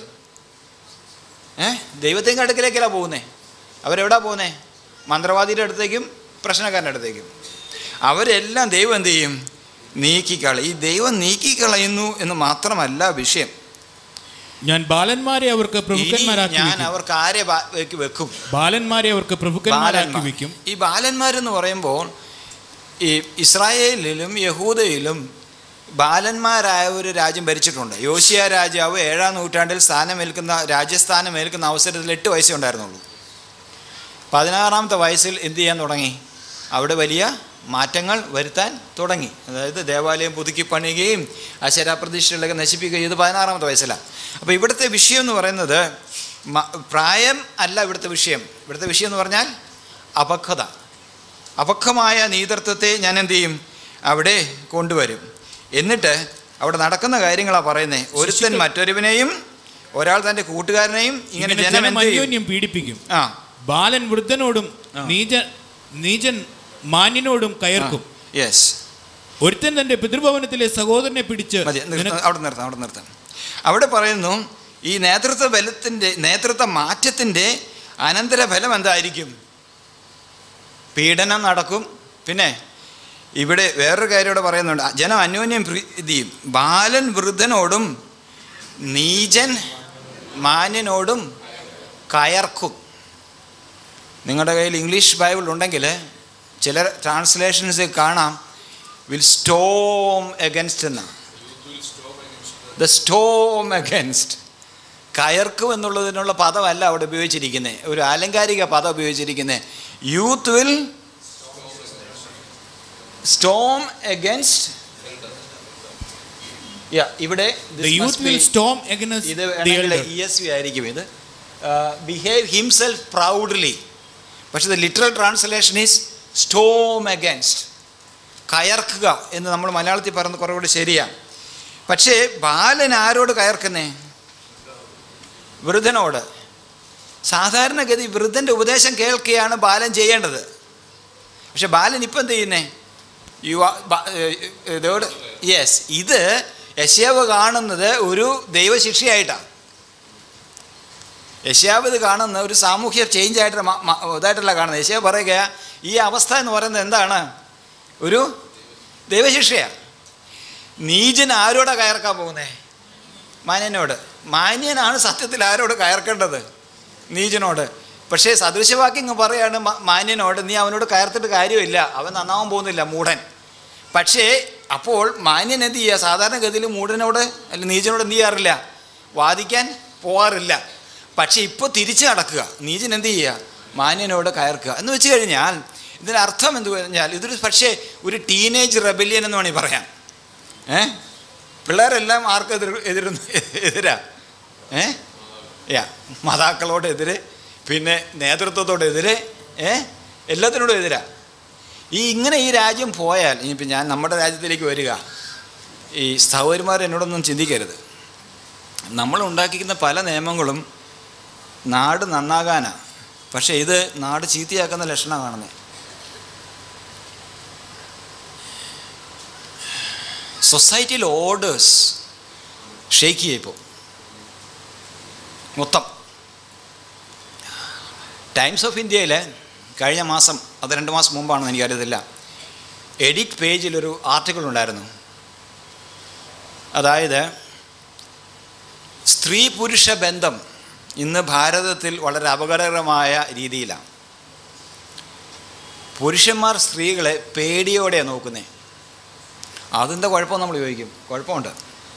ദൈവത്തിൻ്റെ അടുക്കലേക്കല്ല പോകുന്നത്. അവരെവിടാ പോകുന്നത്? മന്ത്രവാദിയുടെ അടുത്തേക്കും പ്രശ്നക്കാരൻ്റെ അടുത്തേക്കും. അവരെല്ലാം ദൈവം എന്ത് ചെയ്യും? നീക്കിക്കളയും. ഈ ദൈവം നീക്കിക്കളയുന്നു എന്ന് മാത്രമല്ല വിഷയം. ഞാൻ ബാലന്മാരെ അവർക്ക് പ്രഭുക്കന്മാരാക്കി, ഞാൻ അവർക്ക് ആരെ വെക്കും? ബാലന്മാരെ അവർക്ക് പ്രഭുക്കന്മാരാക്കി വെക്കും. ഈ ബാലന്മാരെന്ന് പറയുമ്പോൾ ഈ ഇസ്രായേലിലും യഹൂദയിലും ബാലന്മാരായ ഒരു രാജ്യം ഭരിച്ചിട്ടുണ്ട്. യോശിയ രാജാവ് 7-ാം നൂറ്റാണ്ടിൽ രാജ്യസ്ഥാനമേൽക്കുന്ന അവസരത്തിൽ 8 വയസ്സേ ഉണ്ടായിരുന്നുള്ളൂ. 16-ാമത്തെ വയസ്സിൽ എന്ത് ചെയ്യാൻ തുടങ്ങി? അവിടെ വലിയ മാറ്റങ്ങൾ വരുത്താൻ തുടങ്ങി. അതായത് ദേവാലയം പുതുക്കി പണിയുകയും അശരാപ്രതിഷ്ഠകളൊക്കെ നശിപ്പിക്കുകയും ചെയ്ത് 16-ാമത്തെ വയസ്സിലാണ്. അപ്പോൾ ഇവിടുത്തെ വിഷയം എന്ന് പറയുന്നത് പ്രായം അല്ല ഇവിടുത്തെ വിഷയം. ഇവിടുത്തെ വിഷയം എന്ന് പറഞ്ഞാൽ അപക്വത. അപക്വമായ നേതൃത്വത്തെ ഞാൻ എന്ത് ചെയ്യും? അവിടെ കൊണ്ടുവരും. എന്നിട്ട് അവിടെ നടക്കുന്ന കാര്യങ്ങളാണ് പറയുന്നത്. ഒരുത്തൻ മറ്റൊരുവനെയും ഒരാൾ തൻ്റെ കൂട്ടുകാരനെയും ഇങ്ങനെ ജനം പീഡിപ്പിക്കും. ബാലൻ വൃദ്ധനോടും നീചൻ മാന്യനോടും കയർക്കും. യെസ്. ഒരുത്തൻ തൻ്റെ പിതൃഭവനത്തിലെ സഹോദരനെ പിടിച്ച് അവിടെ നിർത്താം. അവിടെ പറയുന്നു ഈ നേതൃത്വ മാറ്റത്തിൻ്റെ അനന്തരഫലം എന്തായിരിക്കും? പീഡനം നടക്കും. പിന്നെ ഇവിടെ വേറൊരു കാര്യം ഇവിടെ പറയുന്നുണ്ട്. ജനം അന്യോന്യം പ്രീതിയും. ബാലൻ വൃദ്ധനോടും നീചൻ മാന്യനോടും കയർക്കും. നിങ്ങളുടെ കയ്യിൽ ഇംഗ്ലീഷ് ബൈബിൾ ഉണ്ടെങ്കിൽ ചില ട്രാൻസ്ലേഷൻസ് കാണാം വിൽ സ്റ്റോം എഗൻസ്റ്റ് എന്നാണ്. The storm against. കയർക്കും എന്നുള്ളതിനുള്ള പദമല്ല അവിടെ ഉപയോഗിച്ചിരിക്കുന്നത്, ഒരു ആലങ്കാരിക പദം ഉപയോഗിച്ചിരിക്കുന്നത്. Youth will storm against. ഇവിടെ ഇത് ESV ആയിരിക്കും. ഇത് ബിഹേവ് ഹിംസെൽഫ് പ്രൗഡ്ലി. പക്ഷെ the literal translation is storm against. കയർക്കുക എന്ന് നമ്മൾ മലയാളത്തിൽ പറയുന്നത് കുറേ കൂടി ശരിയാണ്. പക്ഷേ ബാലൻ ആരോട് കയർക്കുന്നേ? വൃദ്ധനോട്. സാധാരണഗതി വൃദ്ധൻ്റെ ഉപദേശം കേൾക്കുകയാണ് ബാലൻ ചെയ്യേണ്ടത്. പക്ഷെ ബാലൻ ഇപ്പം എന്ത് ചെയ്യുന്നേ? ഇതോട് യെസ്, ഇത് യെശയ്യാവ് കാണുന്നത് ഒരു ദൈവശിക്ഷയായിട്ടാണ്. യെശയ്യാവ് ഇത് കാണുന്ന ഒരു സാമൂഹ്യ ചേഞ്ച് ഇതായിട്ടല്ല കാണുന്നത്. യെശയ്യാവ് പറയുക ഈ അവസ്ഥ എന്ന് പറയുന്നത് എന്താണ്? ഒരു ദൈവശിക്ഷയാണ്. നീചൻ ആരോടാ കയർക്കാൻ പോകുന്നേ? മാന്യനോട്. മാന്യനാണ് സത്യത്തിൽ ആരോട് കയർക്കേണ്ടത്? നീചനോട്. പക്ഷേ സദൃശവാക്യം പറയാണ് മാന്യനോട്, നീ അവനോട് കയർത്തിട്ട് കാര്യമില്ല, അവൻ നന്നാവാൻ പോകുന്നില്ല, മൂഢൻ. പക്ഷേ അപ്പോൾ മാന്യൻ എന്ത് ചെയ്യുക? സാധാരണഗതിയിൽ മൂഢനോട് അല്ല നീചനോട് എന്ത് ചെയ്യാറില്ല? വാദിക്കാൻ പോകാറില്ല. പക്ഷേ ഇപ്പോൾ തിരിച്ചു നടക്കുക. നീചൻ എന്ത് ചെയ്യുക? മാന്യനോട് കയർക്കുക എന്ന് വെച്ച് കഴിഞ്ഞാൽ ഇതിനർത്ഥം എന്ത് പറഞ്ഞാൽ ഇതൊരു പക്ഷേ ഒരു ടീനേജ് റെബല്യൻ എന്ന് വേണമെങ്കിൽ പറയാം. പിള്ളേരെല്ലാം ആർക്കും എതിരാ? മാതാക്കളോടെതിരെ, പിന്നെ നേതൃത്വത്തോടെതിരെ, എല്ലാത്തിനോടും എതിരാ. ഇങ്ങനെ ഈ രാജ്യം പോയാൽ, ഇനിയിപ്പോൾ ഞാൻ നമ്മുടെ രാജ്യത്തിലേക്ക് വരിക, ഈ സഹോദരിമാർ എന്നോടൊന്നും ചിന്തിക്കരുത്. നമ്മൾ ഉണ്ടാക്കിക്കുന്ന പല നിയമങ്ങളും നാട് നന്നാകാനാണ്. പക്ഷേ ഇത് നാട് ചീത്തയാക്കുന്ന ലക്ഷണമാണ് കാണുന്നത്. സൊസൈറ്റിയിൽ ഓർഡേഴ്സ് ഷേക്ക് ചെയ്യപ്പോൾ മൊത്തം. ടൈംസ് ഓഫ് ഇന്ത്യയിൽ കഴിഞ്ഞ മാസം, അത് 2 മാസം മുമ്പാണെന്ന് എനിക്കറിയത്തില്ല, എഡിറ്റ് പേജിലൊരു ആർട്ടിക്കിൾ ഉണ്ടായിരുന്നു. അതായത് സ്ത്രീ പുരുഷ ബന്ധം ഇന്ന് ഭാരതത്തിൽ വളരെ അപകടകരമായ രീതിയിലാണ്. പുരുഷന്മാർ സ്ത്രീകളെ പേടിയോടെയാണ് നോക്കുന്നത്. അതെന്താ കുഴപ്പം നമ്മൾ ചോദിക്കും. കുഴപ്പമുണ്ട്.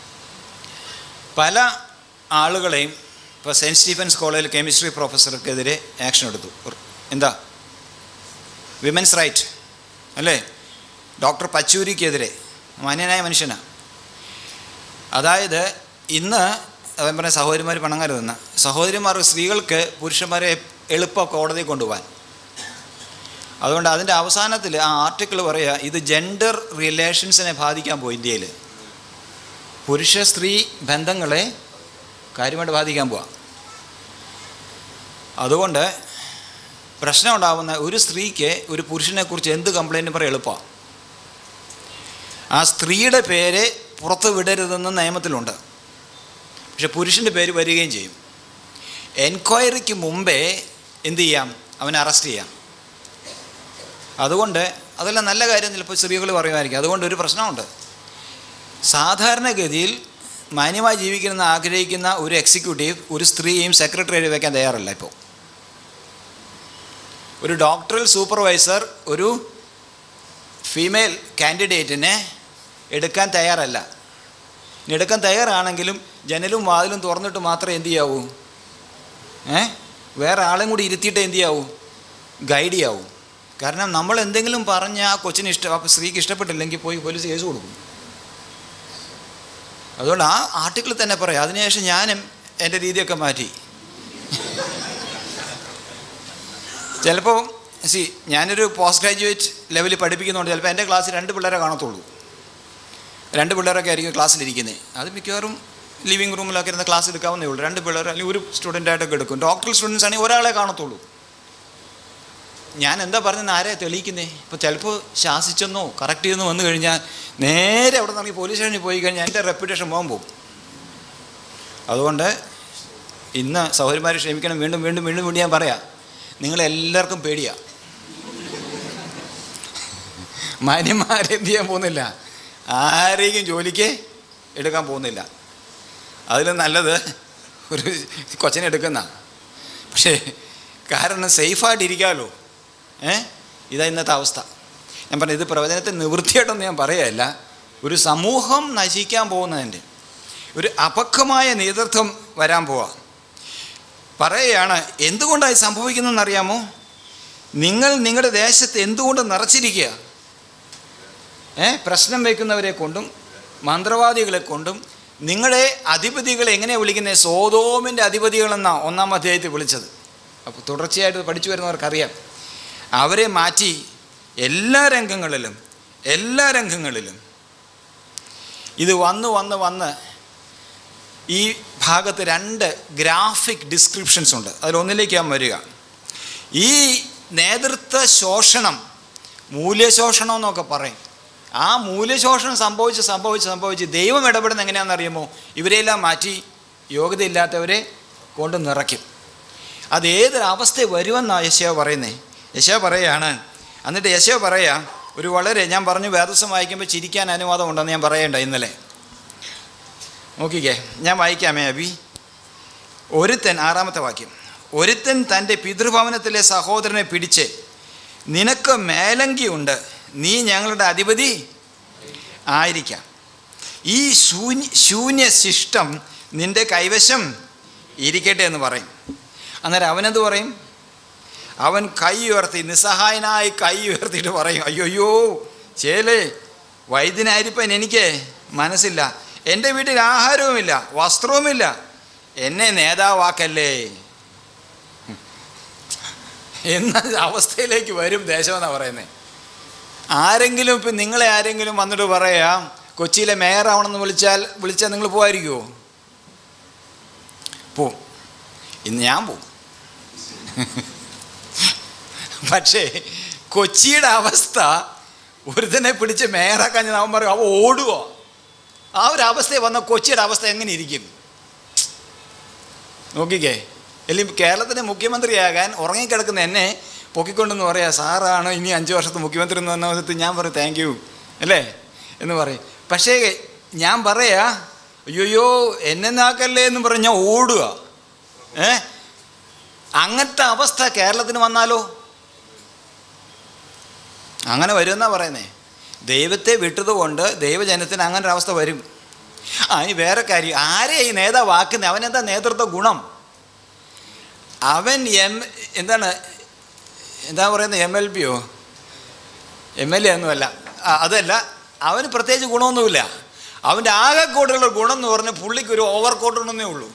പല ആളുകളെയും ഇപ്പോൾ സെൻറ്റ് സ്റ്റീഫൻസ് കോളേജിൽ കെമിസ്ട്രി പ്രൊഫസർക്കെതിരെ ആക്ഷൻ എടുത്തു. എന്താ? വിമൻസ് റൈറ്റ് അല്ലേ? ഡോക്ടർ പച്ചൂരിക്കെതിരെ. മാന്യനായ മനുഷ്യനാണ്. അതായത് ഇന്ന് അവൻ പറഞ്ഞ സഹോദരിമാർ പണം കരുതുന്ന സഹോദരിമാർ, സ്ത്രീകൾക്ക് പുരുഷന്മാരെ എളുപ്പം കോടതിയിൽ കൊണ്ടുപോകാൻ. അതുകൊണ്ട് അതിൻ്റെ അവസാനത്തിൽ ആ ആർട്ടിക്കിൾ പറയുക, ഇത് ജെൻഡർ റിലേഷൻസിനെ ബാധിക്കാൻ പോയി. ഇന്ത്യയിൽ പുരുഷ സ്ത്രീ ബന്ധങ്ങളെ കാര്യമായിട്ട് ബാധിക്കാൻ പോവാം. അതുകൊണ്ട് പ്രശ്നം ഉണ്ടാകുന്ന ഒരു സ്ത്രീക്ക് ഒരു പുരുഷനെക്കുറിച്ച് എന്ത് കംപ്ലൈൻറ്റും പറയാൻ എളുപ്പമാണ്. ആ സ്ത്രീയുടെ പേര് പുറത്ത് വിടരുതെന്ന് നിയമത്തിലുണ്ട്. പക്ഷെ പുരുഷൻ്റെ പേര് വരികയും ചെയ്യും. എൻക്വയറിക്ക് മുമ്പേ എന്ത് ചെയ്യാം? അവനെ അറസ്റ്റ് ചെയ്യാം. അതുകൊണ്ട് അതെല്ലാം നല്ല കാര്യം ചിലപ്പോൾ സ്ത്രീകൾ പറയുമായിരിക്കും. അതുകൊണ്ട് ഒരു പ്രശ്നമുണ്ട്. സാധാരണഗതിയിൽ മാന്യമായി ജീവിക്കണമെന്ന് ആഗ്രഹിക്കുന്ന ഒരു എക്സിക്യൂട്ടീവ് ഒരു സ്ത്രീയും സെക്രട്ടറിയെ വയ്ക്കാൻ തയ്യാറല്ല. ഇപ്പോൾ ഒരു ഡോക്ടറൽ സൂപ്പർവൈസർ ഒരു ഫീമെയിൽ കാൻഡിഡേറ്റിനെ എടുക്കാൻ തയ്യാറല്ല. ഇനി എടുക്കാൻ തയ്യാറാണെങ്കിലും ജനലും വാതിലും തുറന്നിട്ട് മാത്രമേ എന്ത് ചെയ്യാവൂ, വേറെ ആളെയും കൂടി ഇരുത്തിയിട്ട് എന്ത് ചെയ്യാവൂ, ഗൈഡ് ചെയ്യാവൂ. കാരണം നമ്മൾ എന്തെങ്കിലും പറഞ്ഞ് ആ കൊച്ചിന് സ്ത്രീക്ക് ഇഷ്ടപ്പെട്ടില്ലെങ്കിൽ പോയി പോലീസ് കേസ് കൊടുക്കും. അതുകൊണ്ട് ആ ആർട്ടിക്കിൾ തന്നെ പറയാം. അതിനുശേഷം ഞാനും എൻ്റെ രീതിയൊക്കെ മാറ്റി. ചിലപ്പോൾ ഞാനൊരു പോസ്റ്റ് ഗ്രാജുവേറ്റ് ലെവലിൽ പഠിപ്പിക്കുന്നുണ്ട്. ചിലപ്പോൾ എൻ്റെ ക്ലാസ്സിൽ 2 പിള്ളേരെ കാണത്തുള്ളൂ. 2 പിള്ളേരൊക്കെ ആയിരിക്കും ക്ലാസ്സിലിരിക്കുന്നത്. അത് മിക്കവാറും ലിവിങ് റൂമിലൊക്കെ ഇരുന്ന് ക്ലാസ് എടുക്കാവുന്നേ ഉള്ളൂ. 2 പിള്ളേർ അല്ലെങ്കിൽ ഒരു സ്റ്റുഡൻ്റായിട്ടൊക്കെ എടുക്കും. ഡോക്ടറൽ സ്റ്റുഡൻസ് ആണെങ്കിൽ ഒരാളെ കാണത്തുള്ളൂ. ഞാൻ എന്താ പറഞ്ഞതെന്ന് ആരെയാണ് തെളിയിക്കുന്നത്? ഇപ്പോൾ ചിലപ്പോൾ ശാസിച്ചെന്നോ കറക്റ്റ് ചെയ്തെന്നോ വന്നു കഴിഞ്ഞാൽ നേരെ അവിടെ നിന്ന് പോലീസ് സ്റ്റേഷനിൽ പോയി കഴിഞ്ഞാൽ എൻ്റെ റെപ്യൂട്ടേഷൻ പോകും. അതുകൊണ്ട് ഇന്ന് സഹോദരിമാരെ ക്ഷമിക്കണം. വീണ്ടും വീണ്ടും വീണ്ടും വീണ്ടും ഞാൻ പറയാം, നിങ്ങളെല്ലാവർക്കും പേടിയാണ്. മാന്യന്മാരെന്ത് ചെയ്യാൻ പോകുന്നില്ല, ആരെയും ജോലിക്ക് എടുക്കാൻ പോകുന്നില്ല. അതിലും നല്ലത് ഒരു കൊച്ചിനെ എടുക്കുന്ന. പക്ഷേ കാരണം സേഫായിട്ടിരിക്കാമല്ലോ. ഇതാ ഇന്നത്തെ അവസ്ഥ. ഞാൻ പറഞ്ഞു, ഇത് പ്രവചനത്തെ നിവൃത്തിയായിട്ടൊന്നും ഞാൻ പറയുകയല്ല. ഒരു സമൂഹം നശിക്കാൻ പോകുന്നതിൻ്റെ ഒരു അപക്വമായ നേതൃത്വം വരാൻ പോവാ. പറയുകയാണ്, എന്തുകൊണ്ടായി സംഭവിക്കുന്നതെന്നറിയാമോ? നിങ്ങൾ നിങ്ങളുടെ ദേശത്ത് എന്തുകൊണ്ട് നിറച്ചിരിക്കുക? പ്രശ്നം വയ്ക്കുന്നവരെ കൊണ്ടും മന്ത്രവാദികളെ കൊണ്ടും. നിങ്ങളുടെ അധിപതികളെ എങ്ങനെയാണ് വിളിക്കുന്നത്? സോതോമിൻ്റെ അധിപതികളെന്നാണ് 1-ാം അധ്യായത്തിൽ വിളിച്ചത്. അപ്പോൾ തുടർച്ചയായിട്ട് പഠിച്ചു വരുന്നവർക്കറിയാം. അവരെ മാറ്റി എല്ലാ രംഗങ്ങളിലും ഇത് വന്ന് ഈ ഭാഗത്ത് 2 ഗ്രാഫിക് ഡിസ്ക്രിപ്ഷൻസ് ഉണ്ട്. അതിലൊന്നിലേക്ക് ഞാൻ വരിക. ഈ നേതൃത്വ ശോഷണം, മൂല്യശോഷണം എന്നൊക്കെ പറയും. ആ മൂല്യശോഷണം സംഭവിച്ച് ദൈവം ഇടപെടുന്ന എങ്ങനെയാണെന്നറിയുമോ? ഇവരെല്ലാം മാറ്റി യോഗ്യതയില്ലാത്തവരെ കൊണ്ട് നിറയ്ക്കും. അത് ഏതൊരവസ്ഥ വരുമെന്നാണ് യെശയ്യാവ് പറയുന്നത്. യെശയ്യാവ് പറയുകയാണ്. എന്നിട്ട് യെശയ്യാവ് പറയാം, ഒരു വളരെ, ഞാൻ പറഞ്ഞു വേദപുസ്തകം വായിക്കുമ്പോൾ ചിരിക്കാൻ അനുവാദം ഉണ്ടെന്ന് ഞാൻ പറയണ്ട ഇന്നലെ. നോക്കിക്കേ, ഞാൻ വായിക്കാമേ അബി. ഒരുത്തൻ, 6-ാമത്തെ വാക്യം, ഒരുത്തൻ തൻ്റെ പിതൃഭവനത്തിലെ സഹോദരനെ പിടിച്ച്, നിനക്ക് മേലങ്കിയുണ്ട്, നീ ഞങ്ങളുടെ അധിപതി ആയിരിക്കാം, ഈ ശൂന്യ ശിഷ്ടം നിൻ്റെ കൈവശം ഇരിക്കട്ടെ എന്ന് പറയും. അന്നേരം അവനെന്ത് പറയും? അവൻ കൈ ഉയർത്തി, നിസ്സഹായനായി കൈ ഉയർത്തിയിട്ട് പറയും, അയ്യോ ചേലേ, വൈദ്യനായിരിക്കാൻ എനിക്ക് മനസ്സില്ല, എൻ്റെ വീട്ടിൽ ആഹാരവുമില്ല, വസ്ത്രവുമില്ല, എന്നെ നേതാവാക്കല്ലേ എന്ന അവസ്ഥയിലേക്ക് വരും ദേശമെന്നാണ് പറയുന്നത്. ആരെങ്കിലും ഇപ്പം നിങ്ങളെ ആരെങ്കിലും വന്നിട്ട് പറയാം കൊച്ചിയിലെ മേയറാവണമെന്ന് വിളിച്ചാൽ നിങ്ങൾ പോകാതിരിക്കുമോ? പോവും. ഇന്ന് ഞാൻ പോവും. പക്ഷേ കൊച്ചിയുടെ അവസ്ഥ, ഒരുത്തനെ പിടിച്ച് മേയറാക്കാൻ അവൻ പറയും, അവൻ ഓടുകയോ? ആ ഒരു അവസ്ഥയിൽ വന്ന കൊച്ചിയുടെ അവസ്ഥ എങ്ങനെ ഇരിക്കും? നോക്കിക്കേ. അല്ലെങ്കിൽ കേരളത്തിൻ്റെ മുഖ്യമന്ത്രിയാകാൻ ഉറങ്ങിക്കിടക്കുന്ന എന്നെ പൊക്കിക്കൊണ്ടെന്ന് പറയാം, സാറാണ് ഇനി 5 വർഷത്തെ മുഖ്യമന്ത്രി എന്ന് പറഞ്ഞ സമയത്ത് ഞാൻ പറയും താങ്ക് യു അല്ലേ എന്ന് പറയും. പക്ഷേ ഞാൻ പറയാ, അയ്യോ എന്നെ നാക്കല്ലേ എന്ന് പറഞ്ഞ് ഞാൻ ഓടുക. അങ്ങനത്തെ അവസ്ഥ കേരളത്തിന് വന്നാലോ? അങ്ങനെ വരുമെന്നാണ് പറയുന്നത്. ദൈവത്തെ വിട്ടതുകൊണ്ട് ദൈവജനത്തിന് അങ്ങനെ ഒരു അവസ്ഥ വരും. ഇനി വേറെ കാര്യം, ആരെയാ ഈ നേതാവാക്കുന്നത്? അവനെന്താ നേതൃത്വ ഗുണം? അവൻ എന്താ പറയുന്നത്, MLPയോ MLA ഒന്നുമല്ല, അതല്ല. അവന് പ്രത്യേകിച്ച് ഗുണമൊന്നുമില്ല. അവൻ്റെ ആകെ കൂടുതലുള്ള ഗുണം എന്ന് പറഞ്ഞാൽ പുള്ളിക്ക് ഒരു ഓവർ കോട്ട് ഉണ്ടെന്നേ ഉള്ളൂ.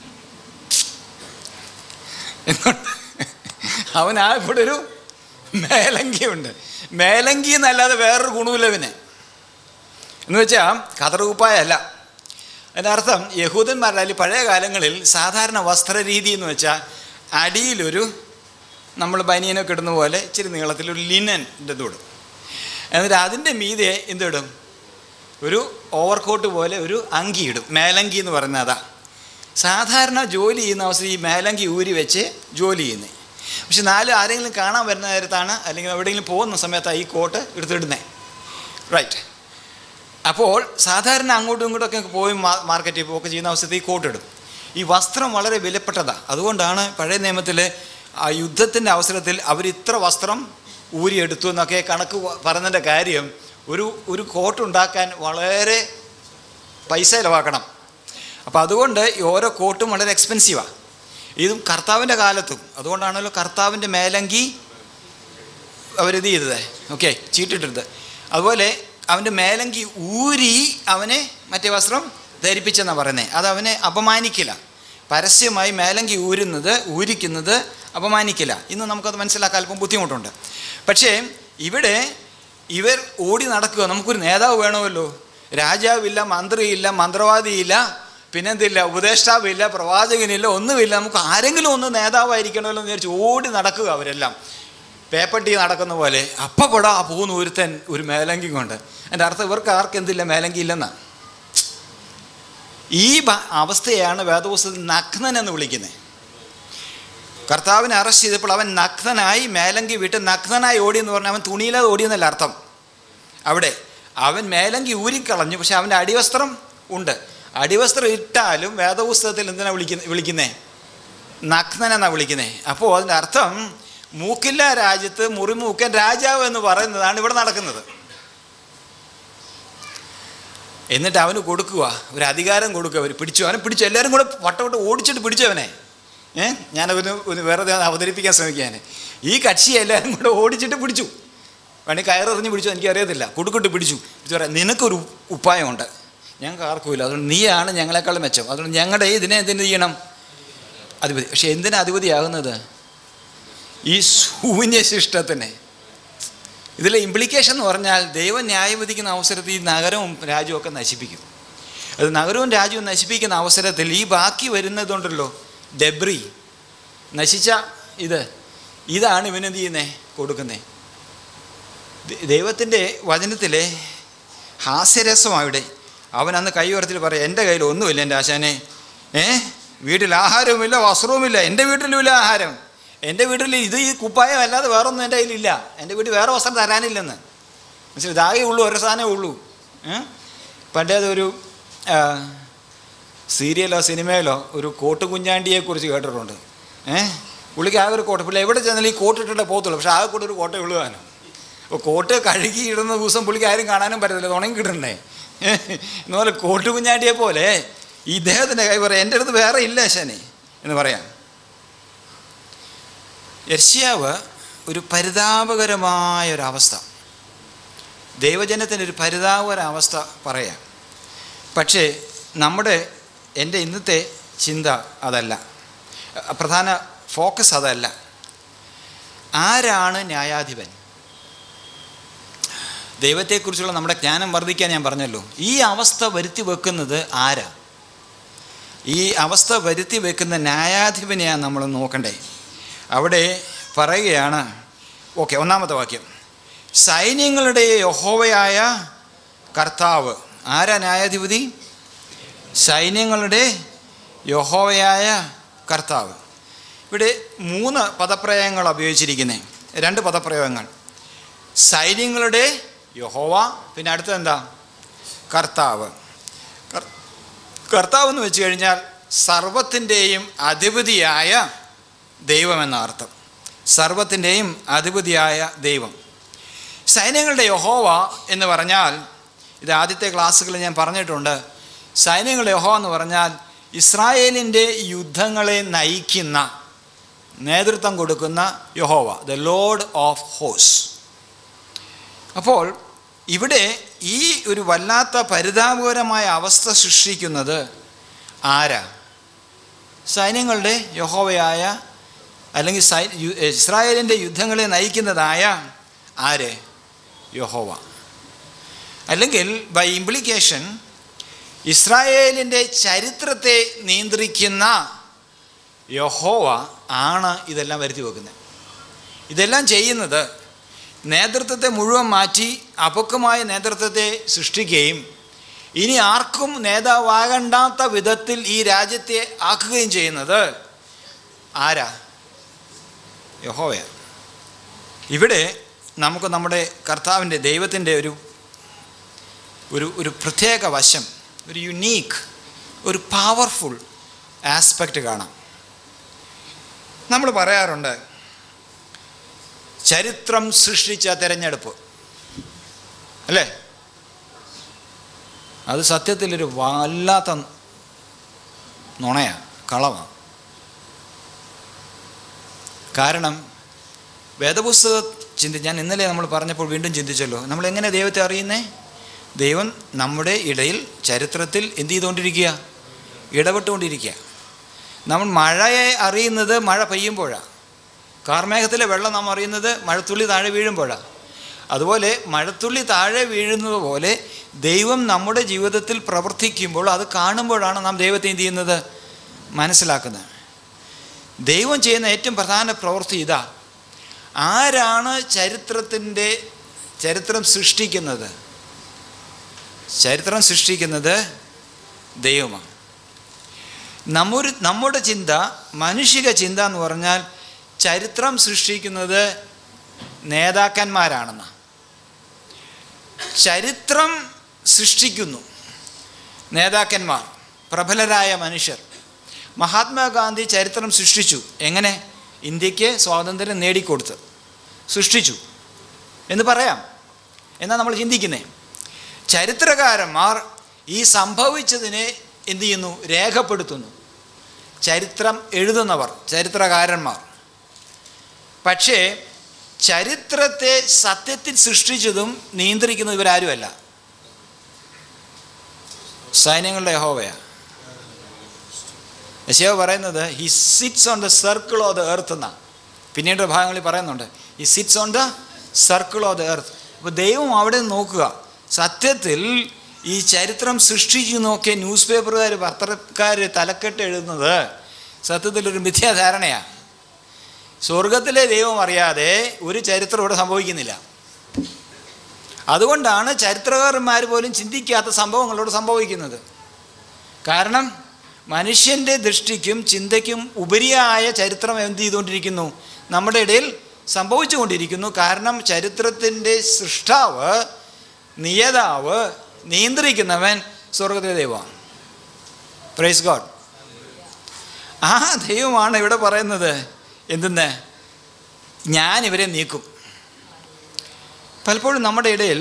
അവനാകെ കൂടെ ഒരു മേലങ്കിയുണ്ട്. മേലങ്കി എന്നല്ലാതെ വേറൊരു ഗുണമില്ല ഇവന്. എന്ന് വെച്ചാൽ കതറുകുപ്പായല്ല. അതിൻ്റെ അർത്ഥം യഹൂദന്മാരുടെ അതിൽ പഴയ കാലങ്ങളിൽ സാധാരണ വസ്ത്രരീതി എന്ന് വെച്ചാൽ അടിയിലൊരു, നമ്മൾ ബനിയനൊക്കെ ഇടുന്ന പോലെ ഇച്ചിരി നീളത്തിലൊരു ലിനൻ്റെ ഇടും. എന്നിട്ട് അതിൻ്റെ മീതെ എന്തിടും? ഒരു ഓവർകോട്ട് പോലെ ഒരു അങ്കി ഇടും. മേലങ്കി എന്ന് പറയുന്നത് അതാ. സാധാരണ ജോലി ചെയ്യുന്ന അവസ്ഥ ഈ മേലങ്കി ഊരി വെച്ച് ജോലി ചെയ്യുന്നത്. പക്ഷെ ആരെങ്കിലും കാണാൻ വരുന്ന നേരത്താണ്, അല്ലെങ്കിൽ എവിടെയെങ്കിലും പോകുന്ന സമയത്താണ് ഈ കോട്ട് എടുത്തിടുന്നത്. റൈറ്റ്. അപ്പോൾ സാധാരണ അങ്ങോട്ടും ഇങ്ങോട്ടൊക്കെ പോയി മാർക്കറ്റിൽ പോയൊക്കെ ചെയ്യുന്ന അവസ്ഥയിൽ ഈ കോട്ട് ഇടും. ഈ വസ്ത്രം വളരെ വിലപ്പെട്ടതാണ്. അതുകൊണ്ടാണ് പഴയ നിയമത്തിൽ ആ യുദ്ധത്തിൻ്റെ അവസരത്തിൽ അവർ ഇത്ര വസ്ത്രം ഊരിയെടുത്തു എന്നൊക്കെ കണക്ക് പറഞ്ഞതിൻ്റെ കാര്യം, ഒരു കോട്ട് ഉണ്ടാക്കാൻ വളരെ പൈസ ചിലവാക്കണം. അപ്പോൾ അതുകൊണ്ട് ഓരോ കോട്ടും വളരെ എക്സ്പെൻസീവാണ്. ഇതും കർത്താവിൻ്റെ കാലത്തും അതുകൊണ്ടാണല്ലോ കർത്താവിൻ്റെ മേലങ്കി അവരിത് ചെയ്തത്, ഓക്കെ, ചീട്ടിട്ടത്. അതുപോലെ അവൻ്റെ മേലങ്കി ഊരി അവനെ മറ്റേ വസ്ത്രം ധരിപ്പിച്ചെന്നാണ് പറയുന്നത്. അത് അവനെ അപമാനിക്കില്ല. പരസ്യമായി മേലങ്കി ഊരിക്കുന്നത് അപമാനിക്കില്ല. ഇന്ന് നമുക്കത് മനസ്സിലാക്കാൻ അല്പം ബുദ്ധിമുട്ടുണ്ട്. പക്ഷേ ഇവിടെ ഇവർ ഓടി നടക്കുക. നമുക്കൊരു നേതാവ് വേണമല്ലോ. രാജാവില്ല, മന്ത്രിയില്ല, മന്ത്രവാദിയില്ല, പിന്നെന്തില്ല, ഉപദേഷ്ടാവില്ല, പ്രവാചകനില്ല, ഒന്നുമില്ല. നമുക്ക് ആരെങ്കിലും ഒന്ന് നേതാവായിരിക്കണമല്ലോ എന്ന് വിചാരിച്ച് ഓടി നടക്കുക അവരെല്ലാം, പേപ്പട്ടി നടക്കുന്ന പോലെ. അപ്പം പെടാ പോകുന്ന ഒരുത്തൻ ഒരു മേലങ്കി കൊണ്ട്. എൻ്റെ അർത്ഥം ഇവർക്ക് ആർക്കെന്തില്ല, മേലങ്കി ഇല്ലെന്നാ. ഈ അവസ്ഥയാണ് വേദപുസ്തകത്തിൽ നഗ്നൻ എന്ന് വിളിക്കുന്നത്. കർത്താവിനെ അറസ്റ്റ് ചെയ്തപ്പോൾ അവൻ നഗ്നനായി മേലങ്കി വിട്ട് നഗ്നനായി ഓടിയെന്ന് പറഞ്ഞാൽ അവൻ തുണിയില്ലാതെ ഓടിയെന്നല്ല അർത്ഥം. അവിടെ അവൻ മേലങ്കി ഊരിക്കളഞ്ഞു, പക്ഷെ അവൻ്റെ അടിവസ്ത്രം ഉണ്ട്. അടിവസ്ത്രം ഇട്ടാലും വേദപുസ്തകത്തിൽ എന്തിനാണ് വിളിക്കുന്നത്? നഗ്നൻ എന്നാണ് വിളിക്കുന്നത്. അപ്പോൾ അതിൻ്റെ അർത്ഥം മൂക്കില്ല രാജ്യത്ത് മുറിമൂക്കൻ രാജാവ് എന്ന് പറയുന്നതാണ് ഇവിടെ നടക്കുന്നത്. എന്നിട്ട് അവന് കൊടുക്കുക, ഒരു അധികാരം കൊടുക്കുക. അവർ അവനെ പിടിച്ചു, എല്ലാവരും കൂടെ വട്ടവട്ട് ഓടിച്ചിട്ട് പിടിച്ചവനെ. ഞാനവന് വേറെ അവതരിപ്പിക്കാൻ ശ്രമിക്കാൻ. ഈ കക്ഷിയെ എല്ലാവരും കൂടെ ഓടിച്ചിട്ട് പിടിച്ചു. വേണമെങ്കിൽ കയറെറിഞ്ഞ് പിടിച്ചു, എനിക്കറിയത്തില്ല. കൊടുക്കിട്ട് പിടിച്ചു. പറയാം, നിനക്കൊരു ഉപ്പായമുണ്ട്, ഞങ്ങൾക്ക് ആർക്കുമില്ല, അതുകൊണ്ട് നീയാണ് ഞങ്ങളെക്കാളും മെച്ചം, അതുകൊണ്ട് ഞങ്ങളുടെ ഇതിനെ എന്തിനു ചെയ്യണം? അധിപതി. പക്ഷെ എന്തിനാ അധിപതിയാകുന്നത്? ഈ ശൂന്യശിഷ്ടത്തിന്. ഇതിലെ ഇംപ്ലിക്കേഷൻ എന്ന് പറഞ്ഞാൽ ദൈവം ന്യായം വിധിക്കുന്ന അവസരത്തിൽ ഈ നഗരവും രാജ്യവും ഒക്കെ നശിപ്പിക്കും. അത് നഗരവും രാജ്യവും നശിപ്പിക്കുന്ന അവസരത്തിൽ ഈ ബാക്കി വരുന്നതുണ്ടല്ലോ, ഡെബ്രി, നശിച്ച ഇതാണ് ഇവനെന്ത് ചെയ്യുന്നത്? കൊടുക്കുന്നത്. ദൈവത്തിൻ്റെ വചനത്തിലെ ഹാസ്യരസമാവിടെ. അവൻ അന്ന് കൈ ഉയർത്തിട്ട് പറയാം, എൻ്റെ കയ്യിൽ ഒന്നുമില്ല എൻ്റെ ആശാനെ, വീട്ടിൽ ആഹാരവുമില്ല, വസ്ത്രവുമില്ല, എൻ്റെ വീട്ടിലുമില്ല ആഹാരം, എൻ്റെ വീട്ടിൽ ഈ കുപ്പായം അല്ലാതെ വേറൊന്നും എൻ്റെ കയ്യിലില്ല, എൻ്റെ വീട്ടിൽ വേറെ വസ്ത്രം തരാനില്ലെന്ന്. മനസ്സിലായി? ഇതാകെ ഉള്ളൂ, ഒരു സാധനമേ ഉള്ളൂ. പണ്ടേതൊരു സീരിയലോ സിനിമയിലോ ഒരു കോട്ട് കുഞ്ഞാണ്ടിയെക്കുറിച്ച് കേട്ടിട്ടുണ്ട്. പുള്ളിക്ക് ആകെ ഒരു കോട്ട, പുള്ളി എവിടെ ചെന്നാലും ഈ കോട്ടിട്ടിട്ടേ പോകത്തുള്ളൂ, പക്ഷെ ആകെ കൂടെ ഒരു കോട്ട ഉള്ളുവാനും. അപ്പോൾ കോട്ട് കഴുകി ഇടുന്ന ദിവസം പുള്ളിക്ക് ആരും കാണാനും പറ്റത്തില്ല, ഉണങ്ങി കിട്ടണ്ടേ. എന്നുപോലെ കോട്ട് കുഞ്ഞാണ്ടിയെ പോലെ ഇദ്ദേഹത്തിൻ്റെ കൈ പറയാം, എൻ്റെ അടുത്ത് വേറെ ഇല്ല ശനി എന്ന് പറയാം. യെശയ്യാവ് ഒരു പരിതാപകരമായൊരവസ്ഥ, ദൈവജനത്തിൻ്റെ ഒരു പരിതാപകരവസ്ഥ പറയാം. പക്ഷേ എൻ്റെ ഇന്നത്തെ ചിന്ത അതല്ല, പ്രധാന ഫോക്കസ് അതല്ല. ആരാണ് ന്യായാധിപൻ? ദൈവത്തെക്കുറിച്ചുള്ള നമ്മുടെ ജ്ഞാനം വർദ്ധിക്കാൻ ഞാൻ പറഞ്ഞല്ലോ. ഈ അവസ്ഥ വരുത്തി വെക്കുന്നത് ആരാ? ഈ അവസ്ഥ വരുത്തി വെക്കുന്ന ന്യായാധിപനെയാണ് നമ്മൾ നോക്കണ്ടേ. അവിടെ പറയുകയാണ്, ഓക്കെ, ഒന്നാമത്തെ വാക്യം, സൈന്യങ്ങളുടെ യഹോവയായ കർത്താവ്. ആരാ ന്യായാധിപതി? സൈന്യങ്ങളുടെ യഹോവയായ കർത്താവ്. ഇവിടെ 3 പദപ്രയോഗങ്ങൾ ഉപയോഗിച്ചിരിക്കുന്നത്, 2 പദപ്രയോഗങ്ങൾ. സൈന്യങ്ങളുടെ യഹോവ, പിന്നെ അടുത്തതെന്താ? കർത്താവ്. കർത്താവ് എന്ന് വെച്ച് കഴിഞ്ഞാൽ സർവത്തിൻ്റെയും അധിപതിയായ ദൈവം എന്ന അർത്ഥം. സർവത്തിൻ്റെയും അധിപതിയായ ദൈവം. സൈന്യങ്ങളുടെ യഹോവ എന്ന് പറഞ്ഞാൽ, ഇത് ആദ്യത്തെ ക്ലാസ്സുകളിൽ ഞാൻ പറഞ്ഞിട്ടുണ്ട്, സൈന്യങ്ങളുടെ യഹോവ എന്ന് പറഞ്ഞാൽ ഇസ്രായേലിൻ്റെ യുദ്ധങ്ങളെ നയിക്കുന്ന, നേതൃത്വം കൊടുക്കുന്ന യഹോവ, ദ ലോർഡ് ഓഫ് ഹോസ്. അപ്പോൾ ഇവിടെ ഈ ഒരു വല്ലാത്ത പരിതാപകരമായ അവസ്ഥ സൃഷ്ടിക്കുന്നത് ആരാ? സൈന്യങ്ങളുടെ യഹോവയായ, അല്ലെങ്കിൽ ഇസ്രായേലിൻ്റെ യുദ്ധങ്ങളെ നയിക്കുന്നതായ ആര്? യഹോവ. അല്ലെങ്കിൽ ബൈ ഇംപ്ലിക്കേഷൻ ഇസ്രായേലിൻ്റെ ചരിത്രത്തെ നിയന്ത്രിക്കുന്ന യഹോവ ആണ് ഇതെല്ലാം വരുത്തി വെക്കുന്നത്. ഇതെല്ലാം ചെയ്യുന്നത് നേതൃത്വത്തെ മുഴുവൻ മാറ്റി അപക്വമായ നേതൃത്വത്തെ സൃഷ്ടിക്കുകയും ഇനി ആർക്കും നേതാവാകണ്ടാത്ത വിധത്തിൽ ഈ രാജ്യത്തെ ആക്കുകയും ചെയ്യുന്നത് ആരാ? യഹോവയാണ്. ഇവിടെ നമുക്ക് നമ്മുടെ കർത്താവിൻ്റെ ദൈവത്തിൻ്റെ ഒരു പ്രത്യേക വശം, ഒരു യുണീക്ക്, ഒരു പവർഫുൾ ആസ്പെക്റ്റ് കാണാം. നമ്മൾ പറയാറുണ്ട്, ചരിത്രം സൃഷ്ടിച്ച തിരഞ്ഞെടുപ്പ്. അല്ലേ? അത് സത്യത്തിലൊരു വല്ലാത്ത നുണയാണ്, കളവാണ്. കാരണം വേദപുസ്തകം ഞാൻ ഇന്നലെ നമ്മൾ പറഞ്ഞപ്പോൾ വീണ്ടും ചിന്തിച്ചല്ലോ, നമ്മളെങ്ങനെ ദൈവത്തെ അറിയുന്നേ? ദൈവം നമ്മുടെ ഇടയിൽ ചരിത്രത്തിൽ എന്ത് ചെയ്തുകൊണ്ടിരിക്കുക? ഇടപെട്ടുകൊണ്ടിരിക്കുക. നമ്മൾ മഴയെ അറിയുന്നത് മഴ പെയ്യുമ്പോഴാണ്. കാർമേഘത്തിലെ വെള്ളം നാം അറിയുന്നത് മഴത്തുള്ളി താഴെ വീഴുമ്പോഴാണ്. അതുപോലെ മഴത്തുള്ളി താഴെ വീഴുന്നത് പോലെ ദൈവം നമ്മുടെ ജീവിതത്തിൽ പ്രവർത്തിക്കുമ്പോൾ അത് കാണുമ്പോഴാണ് നാം ദൈവത്തെ എന്ത് ചെയ്യുന്നത്? മനസ്സിലാക്കുന്നത്. ദൈവം ചെയ്യുന്ന ഏറ്റവും പ്രധാന പ്രവൃത്തി ഇതാ. ആരാണ് ചരിത്രം സൃഷ്ടിക്കുന്നത്? ചരിത്രം സൃഷ്ടിക്കുന്നത് ദൈവമാണ്. നമ്മുടെ ചിന്ത, മാനുഷിക ചിന്ത എന്ന് പറഞ്ഞാൽ ചരിത്രം സൃഷ്ടിക്കുന്നത് നേതാക്കന്മാരാണെന്ന്. ചരിത്രം സൃഷ്ടിക്കുന്നു നേതാക്കന്മാർ, പ്രബലരായ മനുഷ്യർ. മഹാത്മാഗാന്ധി ചരിത്രം സൃഷ്ടിച്ചു. എങ്ങനെ? ഇന്ത്യക്ക് സ്വാതന്ത്ര്യം നേടിക്കൊടുത്ത് സൃഷ്ടിച്ചു എന്ന് പറയാം. എന്നാൽ നമ്മൾ ചിന്തിക്കുന്നേ, ചരിത്രകാരന്മാർ ഈ സംഭവിച്ചതിനെ എന്തു ചെയ്യുന്നു? രേഖപ്പെടുത്തുന്നു. ചരിത്രം എഴുതുന്നവർ ചരിത്രകാരന്മാർ. പക്ഷേ ചരിത്രത്തെ സത്യത്തിൽ സൃഷ്ടിച്ചതും നിയന്ത്രിക്കുന്നത് ഇവരാരുമല്ല, സൈന്യങ്ങളുടെ യഹോവയാണ്. യെശയ്യാ പറയുന്നത് he sits on the circle of the earth എന്നാണ്. പിന്നീട് ഭാഗങ്ങളിൽ പറയുന്നുണ്ട് he sits on the circle of the earth. അപ്പോൾ ദൈവം അവിടെ നോക്കുക. സത്യത്തിൽ ഈ ചരിത്രം സൃഷ്ടിച്ചു നോക്കിയ ന്യൂസ് പേപ്പറുകാർ, പത്രക്കാർ തലക്കെട്ട് എഴുതുന്നത് സത്യത്തിലൊരു മിഥ്യാധാരണയാണ്. സ്വർഗത്തിലെ ദൈവം അറിയാതെ ഒരു ചരിത്രം ഇവിടെ സംഭവിക്കുന്നില്ല. അതുകൊണ്ടാണ് ചരിത്രകാരന്മാർ പോലും ചിന്തിക്കാത്ത സംഭവങ്ങളോട് സംഭവിക്കുന്നത്. കാരണം മനുഷ്യൻ്റെ ദൃഷ്ടിക്കും ചിന്തയ്ക്കും ഉപരിയായ ചരിത്രം എന്ത് ചെയ്തുകൊണ്ടിരിക്കുന്നു? നമ്മുടെ ഇടയിൽ സംഭവിച്ചുകൊണ്ടിരിക്കുന്നു. കാരണം ചരിത്രത്തിൻ്റെ സൃഷ്ടാവ്, നിയതാവ്, നിയന്ത്രിക്കുന്നവൻ സ്വർഗത്തിലെ ദൈവമാണ്. Praise God. ആ ദൈവമാണ് ഇവിടെ പറയുന്നത് എന്തെന്ന്? ഞാൻ ഇവരെ നീക്കും. പലപ്പോഴും നമ്മുടെ ഇടയിൽ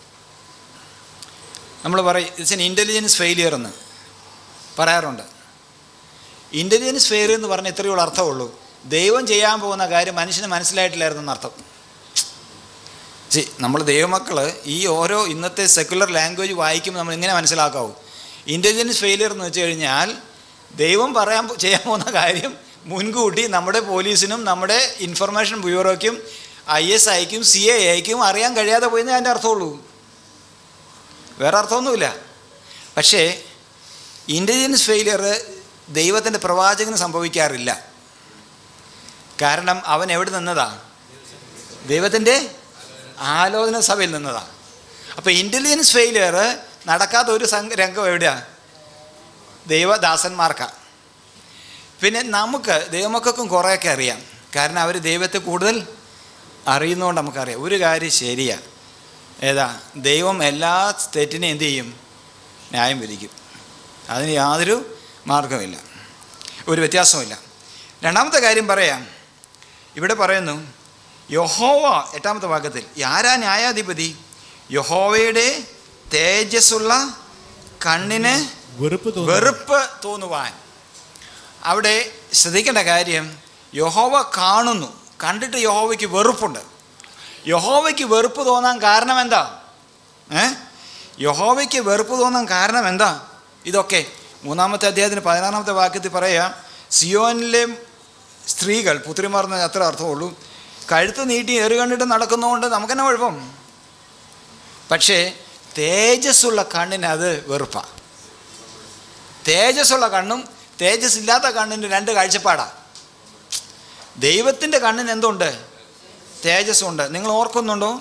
നമ്മൾ പറയും ഇറ്റ്സ് എൻ ഇൻ്റലിജൻസ് ഫെയിലിയർ എന്ന് പറയാറുണ്ട്. ഇൻ്റലിജൻസ് ഫെയിലിയർ എന്ന് പറഞ്ഞാൽ ഇത്രയുള്ള അർത്ഥമുള്ളൂ, ദൈവം ചെയ്യാൻ പോകുന്ന കാര്യം മനുഷ്യന് മനസ്സിലായിട്ടില്ലായിരുന്നെന്ന് അർത്ഥം. നമ്മൾ ദൈവമക്കൾ ഈ ഓരോ ഇന്നത്തെ സെക്കുലർ ലാംഗ്വേജ് വായിക്കുമ്പോൾ നമ്മൾ എങ്ങനെ മനസ്സിലാക്കാവൂ? ഇൻ്റലിജൻസ് ഫെയിലിയർ എന്ന് വെച്ച് കഴിഞ്ഞാൽ ദൈവം ചെയ്യാൻ പോകുന്ന കാര്യം മുൻകൂട്ടി നമ്മുടെ പോലീസിനും നമ്മുടെ ഇൻഫർമേഷൻ ബ്യൂറോയ്ക്കും ISIക്കും CIAയ്ക്കും അറിയാൻ കഴിയാതെ പോയെന്നേ അതിൻ്റെ അർത്ഥമുള്ളൂ, വേറെ അർത്ഥമൊന്നുമില്ല. പക്ഷേ ഇൻ്റലിജൻസ് ഫെയിലിയർ ദൈവത്തിൻ്റെ പ്രവാചകന് സംഭവിക്കാറില്ല. കാരണം അവൻ എവിടെ നിന്നതാ? ദൈവത്തിൻ്റെ ആലോചന സഭയിൽ നിന്നതാണ്. അപ്പോൾ ഇൻ്റലിജൻസ് ഫെയിലിയർ നടക്കാത്ത ഒരു രംഗം എവിടെയാണ്? ദൈവദാസന്മാർക്കാണ്. പിന്നെ നമുക്ക് ദൈവമക്കൾക്കും കുറേയൊക്കെ അറിയാം. കാരണം അവർ ദൈവത്തെ കൂടുതൽ അറിയുന്നതുകൊണ്ട് നമുക്കറിയാം. ഒരു കാര്യം ശരിയാണ്, ഏതാ? ദൈവം എല്ലാ തെറ്റിനെയും എന്തു ചെയ്യും? ന്യായം വിധിക്കും. അതിന് യാതൊരു മാർഗമില്ല, ഒരു വ്യത്യാസമില്ല. രണ്ടാമത്തെ കാര്യം പറയാം. ഇവിടെ പറയുന്നു യഹോവ, 8ാമത്തെ വാക്യത്തിൽ, ആരാ ന്യായാധിപതി? യഹോവയുടെ തേജസ്സുള്ള കണ്ണിന് വെറുപ്പ് തോന്നുവാൻ. അവിടെ ശ്രദ്ധിക്കേണ്ട കാര്യം, യഹോവ കാണുന്നു, കണ്ടിട്ട് യഹോവയ്ക്ക് വെറുപ്പുണ്ട്. യഹോവയ്ക്ക് വെറുപ്പ് തോന്നാൻ കാരണം എന്താ? യഹോവയ്ക്ക് വെറുപ്പ് തോന്നാൻ കാരണം എന്താ? ഇതൊക്കെ 3-ാമത്തെ അധ്യായത്തിന് 16-ാമത്തെ വാക്യത്തിൽ പറയുക, സിയോനിലെ സ്ത്രീകൾ, പുത്രിമാർ എന്ന് അത്ര അർത്ഥമുള്ളൂ, കഴുത്ത് നീട്ടി കണ്ടിട്ട് നടക്കുന്നതുകൊണ്ട് നമുക്കെന്നെ കുഴപ്പം. പക്ഷേ തേജസ്സുള്ള കണ്ണിന് അത് വെറുപ്പാണ്. തേജസ്സുള്ള കണ്ണും തേജസ് ഇല്ലാത്ത കണ്ണിന് രണ്ട് കാഴ്ചപ്പാടാണ്. ദൈവത്തിൻ്റെ കണ്ണിന് എന്തുണ്ട്? തേജസ്സുണ്ട്. നിങ്ങൾ ഓർക്കുന്നുണ്ടോ?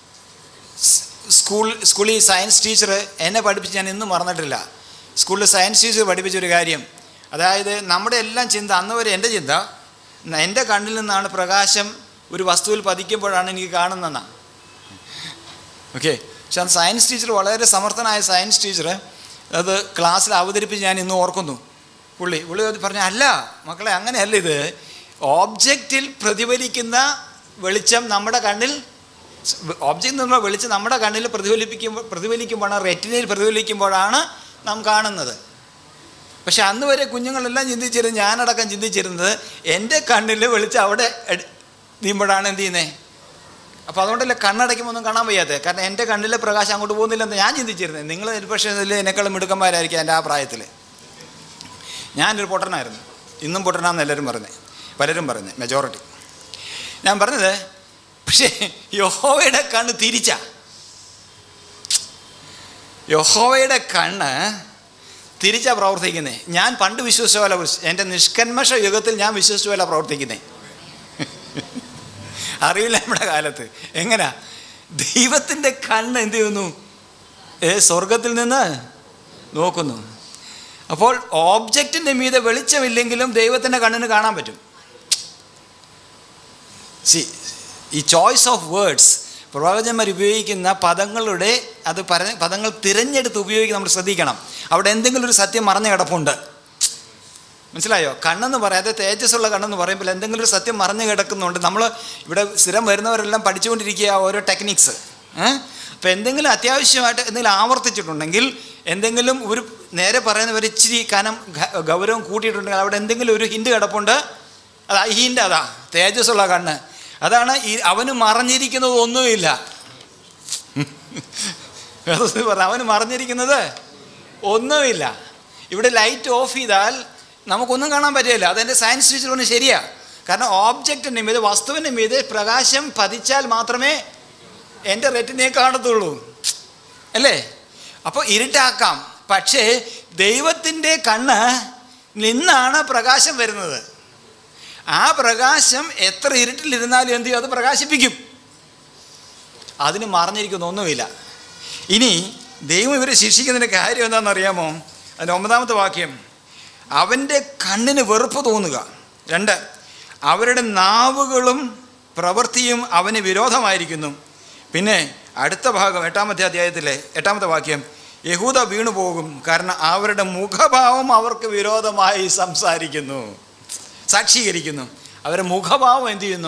സ്കൂളിൽ സയൻസ് ടീച്ചർ എന്നെ പഠിപ്പിച്ച് ഞാൻ ഇന്നും മറന്നിട്ടില്ല. സ്കൂളിൽ സയൻസ് ടീച്ചർ പഠിപ്പിച്ചൊരു കാര്യം, അതായത് നമ്മുടെ എല്ലാം ചിന്ത, അന്ന് വരെ എൻ്റെ ചിന്ത, എൻ്റെ കണ്ണിൽ നിന്നാണ് പ്രകാശം ഒരു വസ്തുവിൽ പതിക്കുമ്പോഴാണ് എനിക്ക് കാണുന്നതെന്നാണ്. ഓക്കെ. പക്ഷെ അത് സയൻസ് ടീച്ചർ, വളരെ സമർത്ഥനായ സയൻസ് ടീച്ചർ, അത് ക്ലാസ്സിൽ അവതരിപ്പിച്ച് ഞാൻ ഇന്നും ഓർക്കുന്നു. പുള്ളി പറഞ്ഞ, അല്ല മക്കളെ, അങ്ങനെയല്ല, ഇത് ഓബ്ജക്റ്റിൽ പ്രതിഫലിക്കുന്ന വെളിച്ചം നമ്മുടെ കണ്ണിൽ ഓബ്ജക്റ്റ് എന്നുള്ള വെളിച്ചം നമ്മുടെ കണ്ണിൽ പ്രതിഫലിക്കുമ്പോഴാണ്, റെറ്റിനയിൽ പ്രതിഫലിക്കുമ്പോഴാണ് നാം കാണുന്നത്. പക്ഷെ അന്ന് വരെ കുഞ്ഞുങ്ങളെല്ലാം ചിന്തിച്ചിരുന്നത്, ഞാനടക്കം ചിന്തിച്ചിരുന്നത്, എൻ്റെ കണ്ണിൽ വെളിച്ചം അവിടെ നീയുമ്പോഴാണ് എന്ത് ചെയ്യുന്നത്. അപ്പോൾ അതുകൊണ്ടല്ലേ കണ്ണടയ്ക്കുമ്പോൾ ഒന്നും കാണാൻ വയ്യാത്തത്. കാരണം എൻ്റെ കണ്ണിലെ പ്രകാശം അങ്ങോട്ട് പോകുന്നില്ലെന്ന് ഞാൻ ചിന്തിച്ചിരുന്നത്. നിങ്ങൾ പക്ഷേ ഇതിൽ എന്നെക്കാളും മിടുക്കന്മാരായിരിക്കും എൻ്റെ ആ പ്രായത്തിൽ. ഞാനൊരു പൊട്ടനായിരുന്നു, ഇന്നും പൊട്ടനാന്ന് പലരും പറഞ്ഞത് മെജോറിറ്റി. ഞാൻ പറഞ്ഞത്, പക്ഷേ യഹോവയുടെ കണ്ണ് തിരിച്ചാ. യഹോവയുടെ കണ്ണ് തിരിച്ചാ പ്രവർത്തിക്കുന്നത്. ഞാൻ പണ്ട് വിശ്വസിച്ച പോലെ, എൻ്റെ നിഷ്കന്മഷ യുഗത്തിൽ ഞാൻ വിശ്വസിച്ച പോലെ പ്രവർത്തിക്കുന്നത്. അറിയില്ല നമ്മുടെ കാലത്ത് എങ്ങനെയാ ദൈവത്തിൻ്റെ കണ്ണ് എന്ത് ചെയ്യുന്നു, സ്വർഗത്തിൽ നിന്ന് നോക്കുന്നു. അപ്പോൾ ഓബ്ജക്റ്റിൻ്റെ മീതെ വെളിച്ചമില്ലെങ്കിലും ദൈവത്തിൻ്റെ കണ്ണിന് കാണാൻ പറ്റും. ഈ ചോയ്സ് ഓഫ് വേർഡ്സ്, പ്രവാചകന്മാർ ഉപയോഗിക്കുന്ന പദങ്ങളുടെ പദങ്ങൾ തിരഞ്ഞെടുത്ത് ഉപയോഗിക്കാൻ നമ്മൾ ശ്രദ്ധിക്കണം. അവിടെ എന്തെങ്കിലും ഒരു സത്യം മറഞ്ഞു കിടപ്പുണ്ട്. മനസ്സിലായോ? കണ്ണെന്ന് പറയാതെ തേജസ്സുള്ള കണ്ണെന്ന് പറയുമ്പോൾ എന്തെങ്കിലും ഒരു സത്യം മറഞ്ഞു കിടക്കുന്നുണ്ട്. നമ്മൾ ഇവിടെ സ്ഥിരം വരുന്നവരെല്ലാം പഠിച്ചുകൊണ്ടിരിക്കുക ഓരോ ടെക്നിക്സ്. അപ്പോൾ എന്തെങ്കിലും അത്യാവശ്യമായിട്ട് എന്തെങ്കിലും ആവർത്തിച്ചിട്ടുണ്ടെങ്കിൽ, എന്തെങ്കിലും ഒരു നേരെ പറയുന്നവർ ഇച്ചിരി കനം ഗൗരവം കൂട്ടിയിട്ടുണ്ടെങ്കിൽ അവിടെ എന്തെങ്കിലും ഒരു ഹിൻ്റ് കിടപ്പുണ്ട്. ഈ ഹിൻ്റ് അതാ തേജസ്സുള്ള കണ്ണ്. അതാണ് അവന് മറഞ്ഞിരിക്കുന്നത് ഒന്നുമില്ല. അവന് മറഞ്ഞിരിക്കുന്നത് ഒന്നുമില്ല. ഇവിടെ ലൈറ്റ് ഓഫ് ചെയ്താൽ നമുക്കൊന്നും കാണാൻ പറ്റില്ല. അതെൻ്റെ സയൻസ് ടീച്ചർ പറഞ്ഞ് ശരിയാ. കാരണം ഓബ്ജക്റ്റിൻ്റെ മീതെ, വസ്തുവിൻ്റെ മീതെ പ്രകാശം പതിച്ചാൽ മാത്രമേ എൻ്റെ റെറ്റിനെ കാണത്തുള്ളൂ, അല്ലേ? അപ്പോൾ ഇരുട്ടാക്കാം. പക്ഷേ ദൈവത്തിൻ്റെ കണ്ണ് നിന്നാണ് പ്രകാശം വരുന്നത്. ആ പ്രകാശം എത്ര ഇരുട്ടിലിരുന്നാലും എന്ത് ചെയ്യും, അത് പ്രകാശിപ്പിക്കും. അതിന് മറഞ്ഞിരിക്കുന്ന ഒന്നുമില്ല. ഇനി ദൈവം ഇവരെ ശിക്ഷിക്കുന്നതിൻ്റെ കാര്യം എന്താണെന്നറിയാമോ? അതിൻ്റെ 9-ാമത്തെ വാക്യം, അവൻ്റെ കണ്ണിന് വെറുപ്പ് തോന്നുക. 2, അവരുടെ നാവുകളും പ്രവൃത്തിയും അവന് വിരോധമായിരിക്കുന്നു. പിന്നെ അടുത്ത ഭാഗം 8-ാമത്തെ അധ്യായത്തിലെ 8-ാമത്തെ വാക്യം, യഹൂദ വീണു പോകും, കാരണം അവരുടെ മുഖഭാവം അവർക്ക് വിരോധമായി സംസാരിക്കുന്നു, സാക്ഷീകരിക്കുന്നു. അവരുടെ മുഖഭാവം എന്ത് ചെയ്യുന്നു?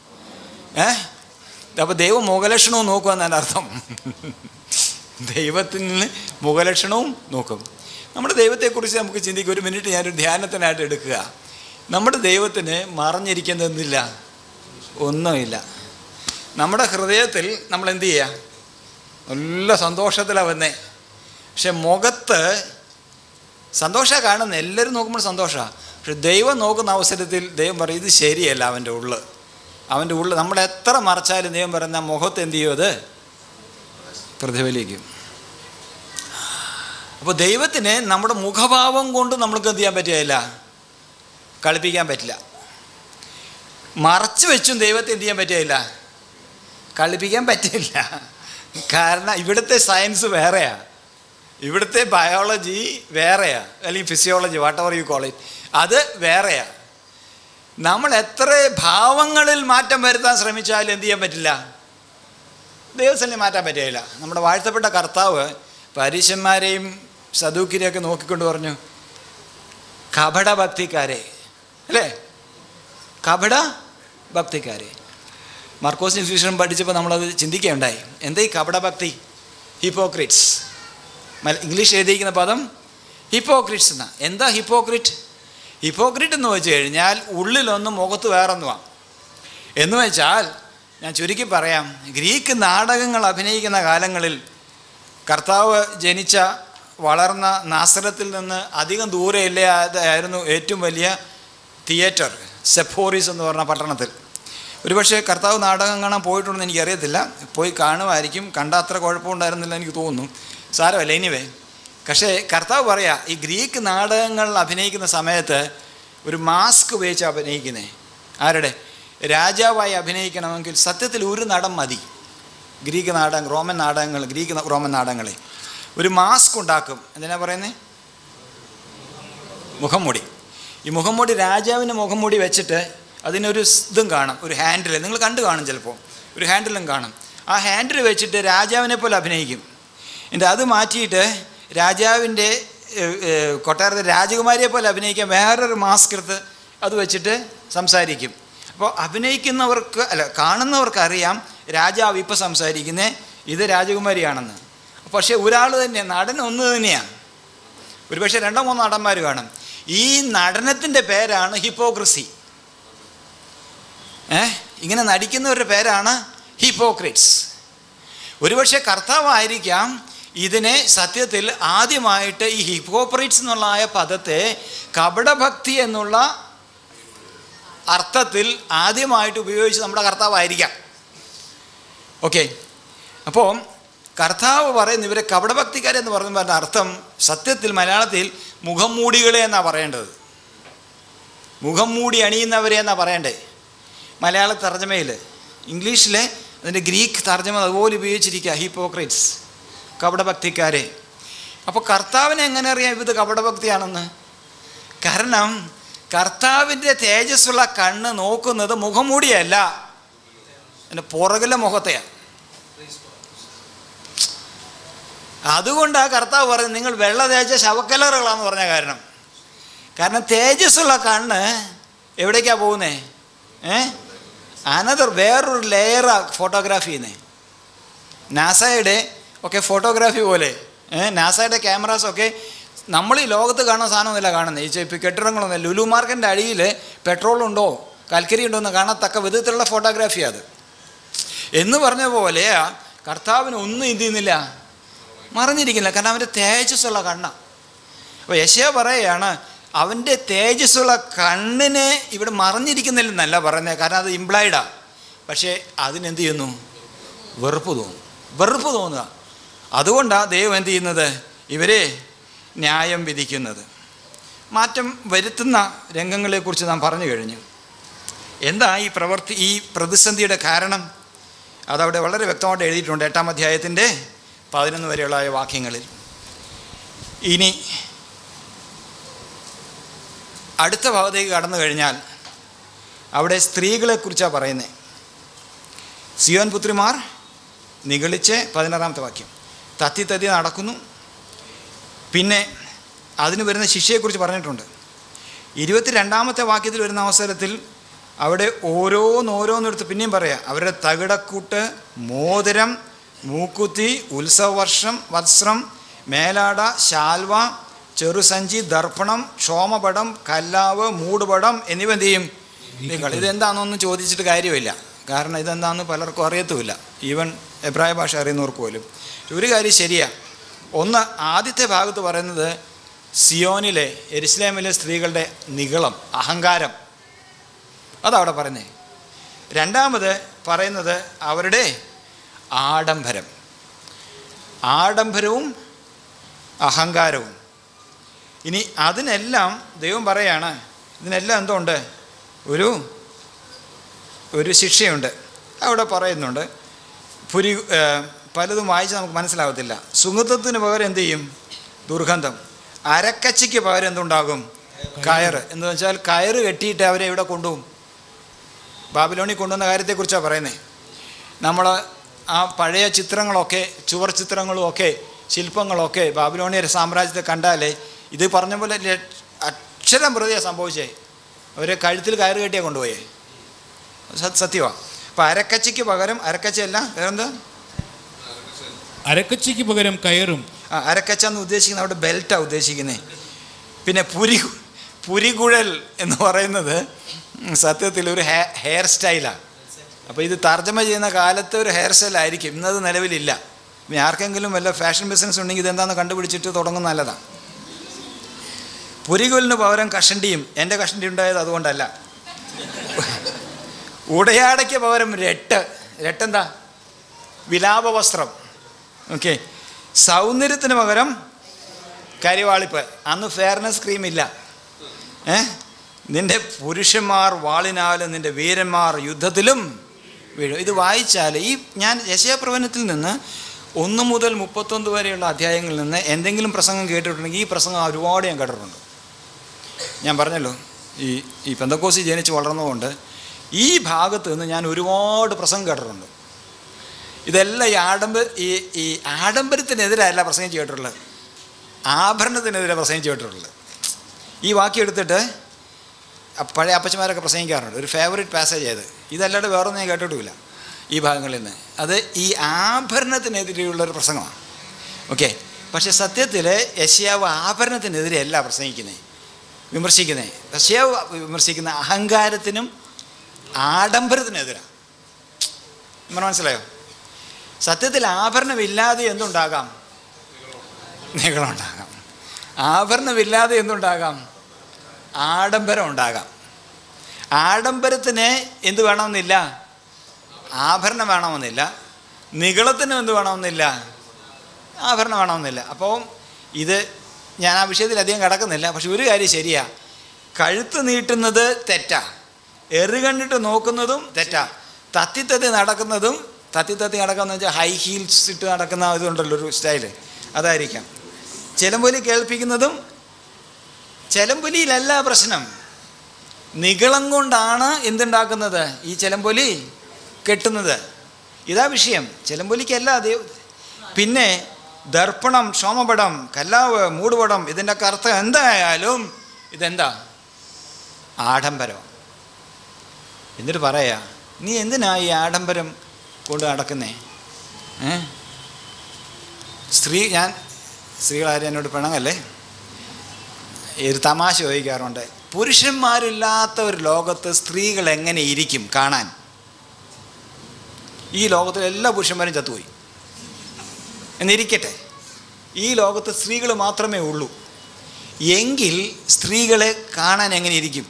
അപ്പോൾ ദൈവം മുഖലക്ഷണവും നോക്കുമെന്നാണ് അർത്ഥം. ദൈവത്തിന് മുഖലക്ഷണവും നോക്കും. നമ്മുടെ ദൈവത്തെക്കുറിച്ച് നമുക്ക് ചിന്തിക്കുക. ഒരു മിനിറ്റ് ഞാനൊരു ധ്യാനത്തിനായിട്ട് എടുക്കുക. നമ്മുടെ ദൈവത്തിന് മറഞ്ഞിരിക്കുന്നതെന്നില്ല, ഒന്നുമില്ല. നമ്മുടെ ഹൃദയത്തിൽ നമ്മൾ എന്തു ചെയ്യുക? നല്ല സന്തോഷത്തിലാണ് വന്നേ. പക്ഷെ മുഖത്ത് സന്തോഷമാണ് കാണുന്നത്. എല്ലാവരും നോക്കുമ്പോൾ സന്തോഷമാണ്. പക്ഷെ ദൈവം നോക്കുന്ന അവസരത്തിൽ ദൈവം പറയും, ഇത് ശരിയല്ല. അവൻ്റെ ഉള്ള് നമ്മൾ എത്ര മറച്ചാലും ദൈവം പറയുന്ന മുഖത്ത് എന്ത് ചെയ്യും? അത് പ്രതിഫലിക്കും. അപ്പോൾ ദൈവത്തിന് നമ്മുടെ മുഖഭാവം കൊണ്ട് നമ്മൾക്ക് എന്ത് ചെയ്യാൻ പറ്റുകയില്ല, കളിപ്പിക്കാൻ പറ്റില്ല. മറച്ചു വെച്ചും ദൈവത്തെ എന്ത് ചെയ്യാൻ പറ്റുകയില്ല, കളിപ്പിക്കാൻ പറ്റില്ല. കാരണം ഇവിടുത്തെ സയൻസ് വേറെയാണ്, ഇവിടുത്തെ ബയോളജി വേറെയാണ്, അല്ലെങ്കിൽ physiology, whatever you call it, അത് വേറെയാണ്. നമ്മൾ എത്ര ഭാവങ്ങളിൽ മാറ്റം വരുത്താൻ ശ്രമിച്ചാലും എന്ത് ചെയ്യാൻ പറ്റില്ല, ദൈവത്തിനെ മാറ്റാൻ പറ്റുകയില്ല. നമ്മുടെ വാഴ്ത്തപ്പെട്ട കർത്താവ് പരീശന്മാരെയും സദൂക്യരെയൊക്കെ നോക്കിക്കൊണ്ട് പറഞ്ഞു, കപട ഭക്തിക്കാരെ, അല്ലേ? കപട ഭക്തിക്കാരെ. മാർക്കോസ് ഇൻഫ്യൂഷൻ പഠിച്ചപ്പോൾ നമ്മളത് ചിന്തിക്കുകയുണ്ടായി. എന്താ ഈ കപട ഭക്തി? ഹിപ്പോക്രിറ്റ്സ്. ഇംഗ്ലീഷ് എഴുതിയിരിക്കുന്ന പദം ഹിപ്പോക്രിറ്റ്സ് എന്നാണ്. എന്താ ഹിപ്പോക്രിറ്റ്? ഹിപ്പോക്രിറ്റ് എന്ന് വെച്ച് കഴിഞ്ഞാൽ ഉള്ളിലൊന്നും മുഖത്ത് വേറൊന്നുമാണ്. എന്ന് വെച്ചാൽ ഞാൻ ചുരുക്കി പറയാം, ഗ്രീക്ക് നാടകങ്ങൾ അഭിനയിക്കുന്ന കാലങ്ങളിൽ കർത്താവ് ജനിച്ച വളർന്ന നാസറത്തിൽ നിന്ന് അധികം ദൂരെയില്ലാതായിരുന്നു ഏറ്റവും വലിയ തിയേറ്റർ, സെഫോറിസ് എന്ന് പറഞ്ഞ പട്ടണത്തിൽ. ഒരുപക്ഷെ കർത്താവ് നാടകം കാണാൻ പോയിട്ടുണ്ടെന്ന് എനിക്കറിയത്തില്ല, പോയി കാണുമായിരിക്കും. കണ്ട അത്ര കുഴപ്പമുണ്ടായിരുന്നില്ല എനിക്ക് തോന്നുന്നു. സാരമല്ല, എനിവേ. പക്ഷേ കർത്താവ് പറയാ, ഈ ഗ്രീക്ക് നാടകങ്ങൾ അഭിനയിക്കുന്ന സമയത്ത് ഒരു മാസ്ക് ഉപയോഗിച്ച് അഭിനയിക്കുന്നേ. ആരുടെ? രാജാവായി അഭിനയിക്കണമെങ്കിൽ സത്യത്തിൽ ഒരു നടൻ മതി. ഗ്രീക്ക് നാടകം, റോമൻ നാടകങ്ങളെ ഒരു മാസ്ക് ഉണ്ടാക്കും. എന്തിനാ പറയുന്നത്? മുഖംമൂടി. ഈ മുഖംമൂടി, രാജാവിൻ്റെ മുഖംമൂടി വെച്ചിട്ട് അതിനൊരു ഇതും കാണും, ഒരു ഹാൻഡിൽ. നിങ്ങൾ കണ്ടു കാണും, ചിലപ്പോൾ ഒരു ഹാൻഡിലും കാണും. ആ ഹാൻഡിൽ വെച്ചിട്ട് രാജാവിനെ പോലെ അഭിനയിക്കും. എന്നിട്ട് അത് മാറ്റിയിട്ട് രാജാവിൻ്റെ കൊട്ടാരത്തിൽ രാജകുമാരിയെ പോലെ അഭിനയിക്കാൻ വേറൊരു മാസ്ക് എടുത്ത് അത് വെച്ചിട്ട് സംസാരിക്കും. അപ്പോൾ അഭിനയിക്കുന്നവർക്ക് കാണുന്നവർക്ക് അറിയാം രാജാവ് ഇപ്പം സംസാരിക്കുന്നത് ഇത് രാജകുമാരിയാണെന്ന്. പക്ഷേ ഒരാൾ തന്നെ, നടൻ ഒന്ന് തന്നെയാണ്. ഒരുപക്ഷെ 2-3 നടന്മാർ കാണും. ഈ നടനത്തിൻ്റെ പേരാണ് ഹിപ്പോക്രസി. ഇങ്ങനെ നടിക്കുന്നവരുടെ പേരാണ് ഹിപ്പോക്രിറ്റ്സ്. ഒരുപക്ഷെ കർത്താവായിരിക്കാം ഇതിനെ സത്യത്തിൽ ആദ്യമായിട്ട് ഈ ഹിപ്പോക്രിറ്റ്സ് എന്നുള്ള പദത്തെ കപടഭക്തി എന്നുള്ള അർത്ഥത്തിൽ ആദ്യമായിട്ട് ഉപയോഗിച്ച് നമ്മുടെ കർത്താവായിരിക്കാം. ഓക്കെ, അപ്പോൾ കർത്താവ് പറയുന്ന ഇവരെ കപടഭക്തിക്കാരെന്ന് പറഞ്ഞ അർത്ഥം സത്യത്തിൽ മലയാളത്തിൽ മുഖം മൂടികളെ എന്നാണ് പറയേണ്ടത്. മുഖം മൂടി അണിയുന്നവരെ എന്നാണ് പറയേണ്ടത് മലയാള തർജ്ജമയിൽ. ഇംഗ്ലീഷിലെ അതിൻ്റെ ഗ്രീക്ക് തർജ്ജമ അതുപോലെ ഉപയോഗിച്ചിരിക്കുക, ഹിപ്പോക്രിറ്റ്സ്, കപടഭക്തിക്കാരെ. അപ്പോൾ കർത്താവിനെ എങ്ങനെ അറിയാം ഇത് കപടഭക്തിയാണെന്ന്? കാരണം കർത്താവിൻ്റെ തേജസ്സുള്ള കണ്ണ് നോക്കുന്നത് മുഖംമൂടിയല്ല, എൻ്റെ പുറകിലെ മുഖത്തെയാണ്. അതുകൊണ്ടാണ് കർത്താവ് പറയുന്നത് നിങ്ങൾ വെള്ള തേജ ശവക്കലറുകളാന്ന് പറഞ്ഞ കാരണം തേജസ്സുള്ള കണ്ണ് എവിടേക്കാണ് പോകുന്നേ? വേറൊരു ലെയറാണ് ഫോട്ടോഗ്രാഫി ചെയ്യുന്നത്. നാസയുടെ ഒക്കെ ഫോട്ടോഗ്രാഫി പോലെ നാസയുടെ ക്യാമറാസൊക്കെ നമ്മൾ ഈ ലോകത്ത് കാണുന്ന സാധനമൊന്നുമില്ല കാണുന്നത്. ഈ ഇപ്പോൾ കെട്ടിടങ്ങളൊന്നും ലുലു മാർക്കറ്റിൻ്റെ അടിയിൽ പെട്രോളുണ്ടോ കൽക്കരി ഉണ്ടോ എന്ന് കാണത്തക്ക വിധത്തിലുള്ള ഫോട്ടോഗ്രാഫിയാണ് അത്. എന്ന് പറഞ്ഞ പോലെ കർത്താവിന് ഒന്നും ഇത് ചെയ്യുന്നില്ല, മറിഞ്ഞിരിക്കുന്നില്ല. കാരണം അവൻ്റെ തേജസ്സുള്ള കണ്ണാണ്. അപ്പോൾ യെശയ്യാ പറയുകയാണ് അവൻ്റെ തേജസ്സുള്ള കണ്ണിനെ ഇവിടെ മറിഞ്ഞിരിക്കുന്നില്ലെന്നല്ല പറയുന്നത്, കാരണം അത് ഇംപ്ലൈഡാണ്. പക്ഷേ അതിനെന്ത് ചെയ്യുന്നു? വെറുപ്പ് തോന്നുക. അതുകൊണ്ടാണ് ദൈവം എന്ത് ചെയ്യുന്നത്? ഇവരെ ന്യായം വിധിക്കുന്നത്. മാറ്റം വരുത്തുന്ന രംഗങ്ങളെക്കുറിച്ച് നാം പറഞ്ഞു കഴിഞ്ഞു. എന്താ ഈ പ്രതിസന്ധിയുടെ കാരണം? അതവിടെ വളരെ വ്യക്തമായിട്ട് എഴുതിയിട്ടുണ്ട് 8-ാം അധ്യായത്തിൻ്റെ 11 വരെയുള്ള വാക്യങ്ങളിൽ. ഇനി അടുത്ത ഭാഗത്തേക്ക് കടന്നു കഴിഞ്ഞാൽ അവിടെ സ്ത്രീകളെക്കുറിച്ചാണ് പറയുന്നത്. സിയോൻ പുത്രിമാർ നിഗളിച്ച് 16-ാമത്തെ വാക്യം തത്തി നടക്കുന്നു. പിന്നെ അതിന് വരുന്ന ശിക്ഷയെക്കുറിച്ച് പറഞ്ഞിട്ടുണ്ട്. 22-ാമത്തെ വാക്യത്തിൽ വരുന്ന അവസരത്തിൽ അവിടെ ഓരോന്നെടുത്ത് പിന്നെയും പറയാം. അവരുടെ തകിടക്കൂട്ട്, മോതിരം, മൂക്കുത്തി, ഉത്സവവർഷം, വസ്ത്രം, മേലാട, ശാൽവ, ചെറുസഞ്ചി, ദർപ്പണം, ക്ഷോമപടം, കല്ലാവ്, മൂടുപടം എന്നിവ എന്ത് ചെയ്യും? നിങ്ങൾ ഇതെന്താണെന്നൊന്നും ചോദിച്ചിട്ട് കാര്യമില്ല. കാരണം ഇതെന്താണെന്ന് പലർക്കും അറിയത്തുമില്ല, ഈവൻ എബ്രായ ഭാഷ അറിയുന്നവർക്ക് പോലും. ഒരു കാര്യം ശരിയാ. ഒന്ന്, ആദ്യത്തെ ഭാഗത്ത് പറയുന്നത് സിയോനിലെ യെരുശലേമിലെ സ്ത്രീകളുടെ നിഗളം, അഹങ്കാരം, അതവിടെ പറയുന്നത്. രണ്ടാമത് പറയുന്നത് അവരുടെ ആഡംബരവും അഹങ്കാരവും. ഇനി അതിനെല്ലാം ദൈവം പറയാണ്, ഇതിനെല്ലാം എന്തുണ്ട്? ഒരു ശിക്ഷയുണ്ട്. അവിടെ പറയുന്നുണ്ട്. പലതും വായിച്ച് നമുക്ക് മനസ്സിലാവത്തില്ല. സുഗന്ധത്തിന് പകരം എന്തു ചെയ്യും? ദുർഗന്ധം. അരക്കച്ചയ്ക്ക് പകരം എന്തുണ്ടാകും? കയറ്. എന്ന് വെച്ചാൽ കയറ് കെട്ടിയിട്ട് അവരെ ഇവിടെ കൊണ്ടുപോകും. ബാബിലോണിൽ കൊണ്ടുവന്ന കാര്യത്തെക്കുറിച്ചാണ് പറയുന്നത്. നമ്മൾ ആ പഴയ ചിത്രങ്ങളൊക്കെ, ചുവർ ചിത്രങ്ങളുമൊക്കെ ശില്പങ്ങളൊക്കെ ബാബിലോണിയർ സാമ്രാജ്യത്തെ കണ്ടാലേ ഇത് പറഞ്ഞ പോലെ അക്ഷരം പ്രതിയാണ് സംഭവിച്ചേ. അവർ കഴുത്തിൽ കയറ് കെട്ടിയാണ് കൊണ്ടുപോയേ. സത്യമാണ്. അപ്പം അരക്കച്ചയ്ക്ക് പകരം, അരക്കച്ചയല്ല വേറെന്താ? അരക്കച്ചയ്ക്ക് പകരം കയറും. അരക്കച്ച എന്ന് ഉദ്ദേശിക്കുന്നത് അവിടെ ബെൽറ്റാണ് ഉദ്ദേശിക്കുന്നത്. പിന്നെ പുരികുഴൽ എന്ന് പറയുന്നത് സത്യത്തിൽ ഒരു ഹെയർ സ്റ്റൈലാണ്. അപ്പോൾ ഇത് തർജ്ജമ ചെയ്യുന്ന കാലത്ത് ഒരു ഹെയർ സ്റ്റൈൽ ആയിരിക്കും. ഇന്നത് നിലവിലില്ല. ഇനി ആർക്കെങ്കിലും വല്ല ഫാഷൻ ബിസിനസ് ഉണ്ടെങ്കിൽ ഇതെന്താണെന്ന് കണ്ടുപിടിച്ചിട്ട് തുടങ്ങുന്ന നല്ലതാണ്. പുരികുലിന് പകരം കഷണ്ടിയും. എൻ്റെ കഷണ്ടി ഉണ്ടായത് അതുകൊണ്ടല്ല. ഉടയാടയ്ക്ക് പകരം രട്ടെന്താ? വിലാപ വസ്ത്രം. ഓക്കെ. സൗന്ദര്യത്തിന് പകരം കരിവാളിപ്പ്. അന്ന് ഫെയർനെസ് ക്രീം ഇല്ല. നിൻ്റെ പുരുഷന്മാർ വാളിനാലും നിൻ്റെ വീരന്മാർ യുദ്ധത്തിലും വീഴും. ഇത് വായിച്ചാൽ ഞാൻ യെശയ്യാ പ്രവചനത്തിൽ നിന്ന് 1 മുതൽ 31 വരെയുള്ള അധ്യായങ്ങളിൽ നിന്ന് എന്തെങ്കിലും പ്രസംഗം കേട്ടിട്ടുണ്ടെങ്കിൽ ഈ പ്രസംഗം ഒരുപാട് ഞാൻ കേട്ടിട്ടുണ്ട്. ഞാൻ പറഞ്ഞല്ലോ, ഈ പെന്തക്കോസ്തി ജനിച്ച് വളർന്നതുകൊണ്ട് ഈ ഭാഗത്ത് നിന്ന് ഞാൻ ഒരുപാട് പ്രസംഗം കേട്ടിട്ടുണ്ട്. ഇതെല്ലാം ഈ ആഡംബരത്തിനെതിരല്ല പ്രസംഗിച്ച് കേട്ടിട്ടുള്ളത്, ആഭരണത്തിനെതിരെ പ്രസംഗിച്ച് കേട്ടിട്ടുള്ളത്. ഈ വാക്യം എടുത്തിട്ട് പഴയ അപ്പച്ചമാരൊക്കെ പ്രസംഗിക്കാറുണ്ട്. ഒരു ഫേവറേറ്റ് പാസേജ് ആയത്. ഇതല്ലാണ്ട് വേറൊന്നും ഞാൻ കേട്ടിട്ടുമില്ല. ഈ ഭാഗങ്ങളിൽ നിന്ന്. അത് ഈ ആഭരണത്തിനെതിരെയുള്ളൊരു പ്രസംഗമാണ്. ഓക്കെ. പക്ഷെ സത്യത്തിൽ യെശയ്യാവ് ആഭരണത്തിനെതിരെയല്ല പ്രസംഗിക്കുന്നത്, വിമർശിക്കുന്നത്. യെശയ്യാവ് വിമർശിക്കുന്ന അഹങ്കാരത്തിനും ആഡംബരത്തിനെതിരാണ്. മനസ്സിലായോ? സത്യത്തിൽ ആഭരണമില്ലാതെ എന്തുണ്ടാകാം? നിങ്ങളുണ്ടാകാം. ആഭരണമില്ലാതെ എന്തുണ്ടാകാം? ആഡംബരം ഉണ്ടാകാം. ആഡംബരത്തിന് എന്ത് വേണമെന്നില്ല? ആഭരണം വേണമെന്നില്ല. നിഗളത്തിനും എന്ത് വേണമെന്നില്ല? ആഭരണം വേണമെന്നില്ല. അപ്പോൾ ഇത് ഞാൻ ആ വിഷയത്തിൽ അധികം കിടക്കുന്നില്ല. പക്ഷെ ഒരു കാര്യം ശരിയാ, കഴുത്ത് നീട്ടുന്നത് തെറ്റാ, എറുകണ്ടിട്ട് നോക്കുന്നതും തെറ്റാ, തത്തി നടക്കുന്നതും നടക്കുന്ന വെച്ചാൽ ഹൈ ഹീൽസ് ഇട്ട് നടക്കുന്ന ഇതുണ്ടല്ലോ ഒരു സ്റ്റൈല്, അതായിരിക്കാം. ചിലമ്പൊലി കേൾപ്പിക്കുന്നതും, ചിലമ്പൊലിയിലല്ല പ്രശ്നം, നിഗളം കൊണ്ടാണ് എന്തുണ്ടാക്കുന്നത്? ഈ ചിലമ്പൊലി കെട്ടുന്നത്. ഇതാ വിഷയം. ചിലമ്പൊലിക്കല്ല അത്. പിന്നെ ദർപ്പണം, ക്ഷോമപടം, കല്ലാവ്, മൂടുപടം, ഇതിൻ്റെയൊക്കെ അർത്ഥം എന്തായാലും ഇതെന്താ? ആഡംബരം. എന്നിട്ട് പറയാ, നീ എന്തിനാ ഈ ആഡംബരം കൊണ്ട് നടക്കുന്നേ? സ്ത്രീകളാരും എന്നോട് പിണങ്ങല്ലേ, ഒരു തമാശ ചോദിക്കാറുണ്ട്. പുരുഷന്മാരില്ലാത്ത ഒരു ലോകത്ത് സ്ത്രീകൾ എങ്ങനെ ഇരിക്കും കാണാൻ? ഈ ലോകത്തിലെ എല്ലാ പുരുഷന്മാരും ചത്തുപോയി എന്നിരിക്കട്ടെ, ഈ ലോകത്ത് സ്ത്രീകൾ മാത്രമേ ഉള്ളൂ എങ്കിൽ സ്ത്രീകളെ കാണാൻ എങ്ങനെ ഇരിക്കും?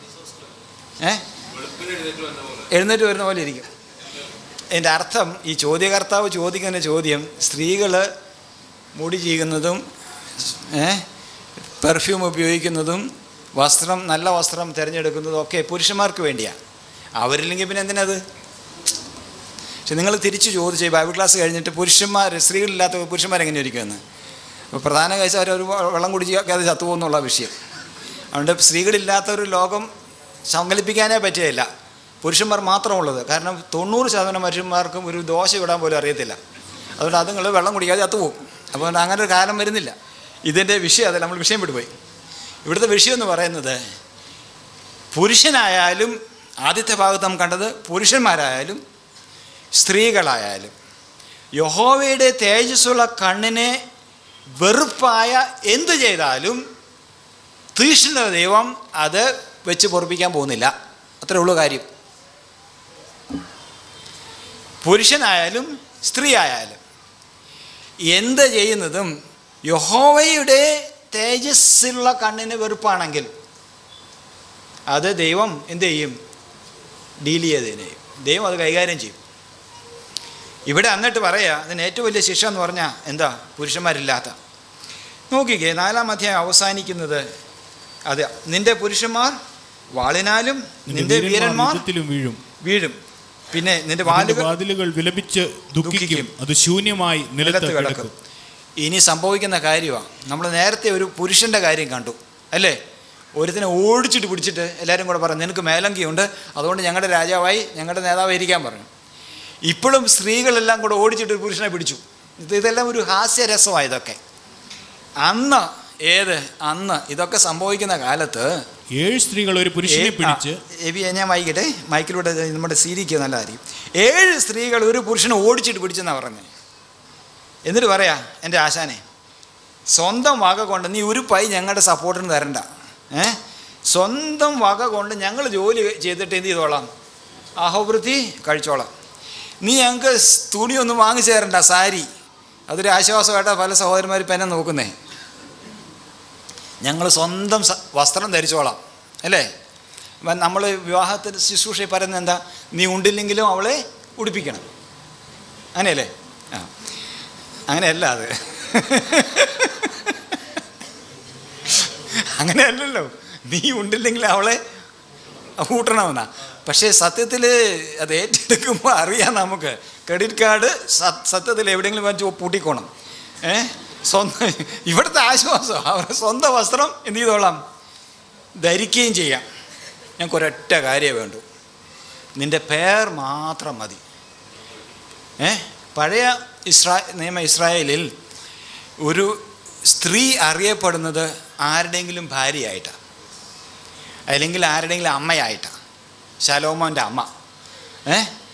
എഴുന്നേറ്റ് വരുന്ന പോലെ ഇരിക്കും. എൻ്റെ അർത്ഥം, ഈ ചോദ്യകർത്താവ് ചോദിക്കുന്ന ചോദ്യം, സ്ത്രീകൾ മുടി ചീകുന്നതും പെർഫ്യൂം ഉപയോഗിക്കുന്നതും വസ്ത്രം, നല്ല വസ്ത്രം തിരഞ്ഞെടുക്കുന്നതും ഒക്കെ പുരുഷന്മാർക്ക് വേണ്ടിയാണ്. അവരില്ലെങ്കിൽ പിന്നെ എന്തിനത്? പക്ഷെ നിങ്ങൾ തിരിച്ചു ചോദിച്ചു, ബൈബിൾ ക്ലാസ് കഴിഞ്ഞിട്ട് സ്ത്രീകളില്ലാത്ത പുരുഷന്മാരെങ്ങനെ ഇരിക്കുമെന്ന്. അപ്പോൾ പ്രധാന കാഴ്ച അവരൊരു വെള്ളം കുടിക്കാതെ ചത്തുപോകുന്നുള്ള വിഷയം. അതുകൊണ്ട് സ്ത്രീകളില്ലാത്ത ഒരു ലോകം സങ്കല്പിക്കാനേ പറ്റുകയില്ല. പുരുഷന്മാർ മാത്രമുള്ളത്. കാരണം 90% മനുഷ്യന്മാർക്കും ഒരു ദോശ ഇടാൻ പോലും അറിയത്തില്ല. അതുകൊണ്ട് അതുങ്ങൾ വെള്ളം കുടിക്കാതെ ചത്തുപോകും. അപ്പോൾ അങ്ങനെ ഒരു കാലം വരുന്നില്ല. ഇതിൻ്റെ വിഷയം അതല്ല, നമ്മൾ വിഷയം വിട്ടുപോയി. ഇവിടുത്തെ വിഷയം എന്ന് പറയുന്നത്, പുരുഷനായാലും, ആദ്യത്തെ ഭാഗത്ത് നാം കണ്ടത് പുരുഷന്മാരായാലും സ്ത്രീകളായാലും യഹോവയുടെ തേജസ്സുള്ള കണ്ണിനെ വെറുപ്പായ എന്തു ചെയ്താലും തീക്ഷ്ണ ദൈവം അത് വെച്ച് പൊറുപ്പിക്കാൻ പോകുന്നില്ല. അത്രേ ഉള്ളൂ കാര്യം. പുരുഷനായാലും സ്ത്രീ ആയാലും എന്ത് ചെയ്യുന്നതും യഹോവയുടെ തേജസ്സുള്ള കണ്ണിന് വെറുപ്പാണെങ്കിൽ അത് ദൈവം എന്ത് ചെയ്യും? ഡീൽ ചെയ്തതിനെ ദൈവം അത് കൈകാര്യം ചെയ്യും. ഇവിടെ എന്നിട്ട് പറയാ, അതിന് ഏറ്റവും വലിയ ശിക്ഷ എന്ന് പറഞ്ഞാൽ എന്താ? പുരുഷന്മാരില്ലാത്ത. നോക്കിക്കേ, 4-ാം അധ്യായം അവസാനിക്കുന്നത് അതെ, നിന്റെ പുരുഷന്മാർ വാളിനാലും നിന്റെ വീരന്മാർ വീഴും. പിന്നെ നിന്റെ വാതിലുകൾ വിലപിച്ച് ദുഃഖിക്കും, അത് ശൂന്യമായി നിലത്ത് കിടക്കും. ഇനി സംഭവിക്കുന്ന കാര്യമാണ്. നമ്മൾ നേരത്തെ ഒരു പുരുഷൻ്റെ കാര്യം കണ്ടു അല്ലേ? ഒരുത്തിനെ ഓടിച്ചിട്ട് പിടിച്ചിട്ട് എല്ലാവരും കൂടെ പറഞ്ഞു, നിനക്ക് മേലങ്കിയുണ്ട്, അതുകൊണ്ട് ഞങ്ങളുടെ രാജാവായി, ഞങ്ങളുടെ നേതാവായി ഇരിക്കാൻ പറഞ്ഞു. ഇപ്പോഴും സ്ത്രീകളെല്ലാം കൂടെ ഓടിച്ചിട്ട് ഒരു പുരുഷനെ പിടിച്ചു. ഇതെല്ലാം ഒരു ഹാസ്യരസമാണ് ഇതൊക്കെ. അന്ന് ഇതൊക്കെ സംഭവിക്കുന്ന കാലത്ത് 7 സ്ത്രീകൾ ഒരു പുരുഷനെ പിടിച്ച്, ഞാൻ വായിക്കട്ടെ, മൈക്കിലൂടെ നമ്മുടെ സീരിക്ക് നല്ലതായിരിക്കും. 7 സ്ത്രീകൾ ഒരു പുരുഷനെ ഓടിച്ചിട്ട് പിടിച്ചെന്നാണ് പറഞ്ഞത്. എന്നിട്ട് പറയാ, എൻ്റെ ആശാനെ, സ്വന്തം വക കൊണ്ട് നീ ഒരു പൈ ഞങ്ങളുടെ സപ്പോർട്ടിന് തരണ്ട. സ്വന്തം വക കൊണ്ട് ഞങ്ങൾ ജോലി ചെയ്തിട്ട് എന്ത് ചെയ്തോളാം? അഹോവൃത്തി കഴിച്ചോളാം. നീ ഞങ്ങൾക്ക് തുണിയൊന്നും വാങ്ങിച്ചു തരണ്ട, സാരി. അതൊരു ആശ്വാസമായിട്ടാണ് പല സഹോദരന്മാർ ഇപ്പം എന്നെ നോക്കുന്നേ. ഞങ്ങൾ സ്വന്തം വസ്ത്രം ധരിച്ചോളാം അല്ലേ? നമ്മൾ വിവാഹത്തിന് ശുശ്രൂഷയിൽ പറയുന്നത് എന്താ? നീ ഉണ്ടില്ലെങ്കിലും അവളെ ഉടുപ്പിക്കണം, അങ്ങനെയല്ലേ? അങ്ങനെയല്ല, അത് അങ്ങനെയല്ലല്ലോ. നീ ഉണ്ടില്ലെങ്കിൽ അവളെ കൂട്ടണമെന്നാ. പക്ഷേ സത്യത്തിൽ അത് ഏറ്റെടുക്കുമ്പോൾ അറിയാം നമുക്ക്, ക്രെഡിറ്റ് കാർഡ് സത്യത്തിൽ എവിടെയെങ്കിലും വെച്ച് പൂട്ടിക്കോണം. സ്വന്തം ഇവിടുത്തെ ആശ്വാസം അവരുടെ സ്വന്തം വസ്ത്രം എന്ത് ചെയ്തോളാം? ധരിക്കുകയും ചെയ്യാം. ഞങ്ങൾക്ക് ഒരൊറ്റ കാര്യമേ വേണ്ടൂ, നിൻ്റെ പേർ മാത്രം മതി. പഴയ നിയമ ഇസ്രായേലിൽ ഒരു സ്ത്രീ അറിയപ്പെടുന്നത് ആരുടെയെങ്കിലും ഭാര്യയായിട്ടാണ്, അല്ലെങ്കിൽ ആരുടെയെങ്കിലും അമ്മയായിട്ടാണ്. ശലോമോൻ്റെ അമ്മ.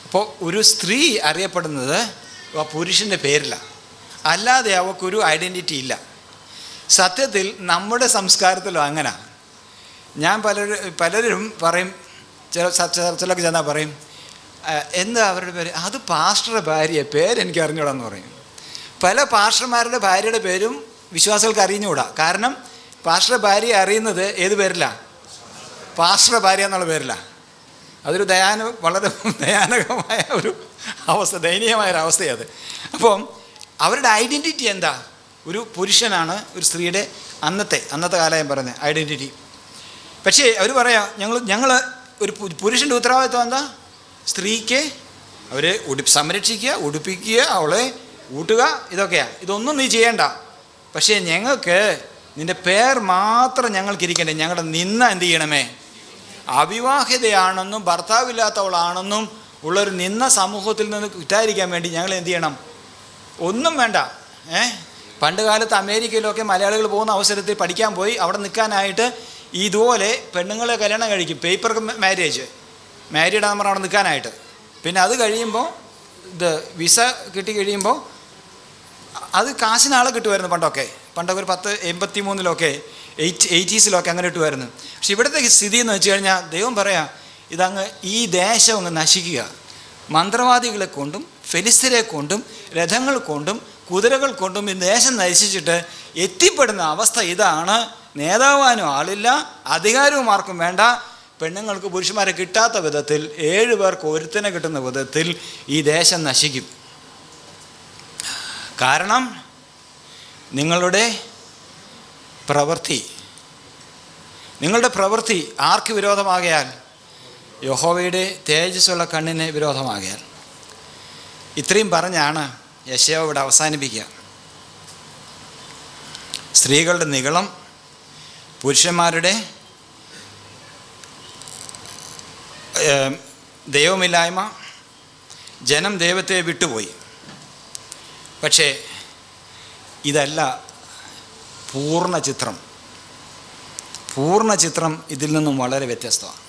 അപ്പോൾ ഒരു സ്ത്രീ അറിയപ്പെടുന്നത് ആ പുരുഷൻ്റെ പേരിലാണ്, അല്ലാതെ അവൾക്കൊരു ഐഡൻറ്റിറ്റി ഇല്ല. സത്യത്തിൽ നമ്മുടെ സംസ്കാരത്തിലും അങ്ങനെ. ഞാൻ പലരും പറയും, ചിലർക്ക് ചെന്നാൽ പറയും, എന്താ അവരുടെ പേര്? അത് പാസ്റ്ററുടെ ഭാര്യ, പേരെനിക്ക് അറിഞ്ഞൂടാന്ന് പറയും. പല പാസ്റ്റർമാരുടെ ഭാര്യയുടെ പേരും വിശ്വാസികൾക്ക് അറിഞ്ഞുകൂടാ. കാരണം പാസ്റ്ററുടെ ഭാര്യ അറിയുന്നത് ഏത് പേരിലാണ്? പാസ്റ്ററുടെ ഭാര്യ എന്നുള്ള പേരിലാണ്. അതൊരു വളരെ ദയാനകമായ ഒരു അവസ്ഥ, ദയനീയമായൊരവസ്ഥയത്. അപ്പം അവരുടെ ഐഡൻറ്റിറ്റി എന്താ? ഒരു പുരുഷനാണ് ഒരു സ്ത്രീയുടെ അന്നത്തെ കാലം പറഞ്ഞ ഐഡൻറ്റിറ്റി. പക്ഷേ അവർ പറയാം, ഞങ്ങൾ ഒരു പുരുഷൻ്റെ ഉത്തരവാദിത്വം എന്താ? സ്ത്രീക്ക് അവരെ സംരക്ഷിക്കുക, ഉടുപ്പിക്കുക, അവളെ ഊട്ടുക, ഇതൊക്കെയാണ്. ഇതൊന്നും നീ ചെയ്യണ്ട. പക്ഷേ ഞങ്ങൾക്ക് നിൻ്റെ പേർ മാത്രം ഞങ്ങൾക്കിരിക്കണ്ടേ. ഞങ്ങളുടെ നിന്ന എന്ത് ചെയ്യണമേ? അവിവാഹിതയാണെന്നും ഭർത്താവില്ലാത്തവളാണെന്നും ഉള്ളൊരു നിന്ന സമൂഹത്തിൽ നിന്ന് വിറ്റായിരിക്കാൻ വേണ്ടി ഞങ്ങൾ എന്ത് ചെയ്യണം? ഒന്നും വേണ്ട. പണ്ട് കാലത്ത് അമേരിക്കയിലൊക്കെ മലയാളികൾ പോകുന്ന അവസരത്തിൽ പഠിക്കാൻ പോയി അവിടെ നിൽക്കാനായിട്ട് ഇതുപോലെ പെണ്ണുങ്ങളെ കല്യാണം കഴിക്കും. പേപ്പർ മാരീഡാന്ന് പറഞ്ഞാൽ അവിടെ നിൽക്കാനായിട്ട്. പിന്നെ അത് കഴിയുമ്പോൾ വിസ കിട്ടി കഴിയുമ്പോൾ അത് കാശിനാളെ കിട്ടുമായിരുന്നു പണ്ടൊക്കെ ഒരു 1083 80s അങ്ങനെ കിട്ടുമായിരുന്നു. പക്ഷെ ഇവിടുത്തെ സ്ഥിതി എന്ന് വെച്ച് കഴിഞ്ഞാൽ ദൈവം പറയാം, ഇതങ്ങ് ഈ ദേശം അങ്ങ് നശിക്കുക. മന്ത്രവാദികളെ കൊണ്ടും ഫെലിസ്തരെ കൊണ്ടും രഥങ്ങൾ കൊണ്ടും കുതിരകൾ കൊണ്ടും ഈ ദേശം നശിച്ചിട്ട് എത്തിപ്പെടുന്ന അവസ്ഥ ഇതാണ്. നേതാവാനും ആളില്ല, അധികാരവും ആർക്കും വേണ്ട. പെണ്ണുങ്ങൾക്ക് പുരുഷന്മാരെ കിട്ടാത്ത വിധത്തിൽ 7 പേർക്ക് ഒരുത്തനെ കിട്ടുന്ന വിധത്തിൽ ഈ ദേശം നശിക്കും. കാരണം നിങ്ങളുടെ പ്രവൃത്തി ആർക്ക് വിരോധമാകയാൽ? യഹോവയുടെ തേജസ്സുള്ള കണ്ണിന് വിരോധമാകയാൽ. ഇത്രയും പറഞ്ഞാണ് യെശയ്യാവ് ഇവിടെ അവസാനിപ്പിക്കുക. സ്ത്രീകളുടെ നിഗളം, പുരുഷന്മാരുടെ ദൈവമില്ലായ്മ, ജനം ദൈവത്തെ വിട്ടുപോയി. പക്ഷേ ഇതല്ല പൂർണ്ണ ചിത്രം ഇതിൽ നിന്നും വളരെ വ്യത്യസ്തമാണ്.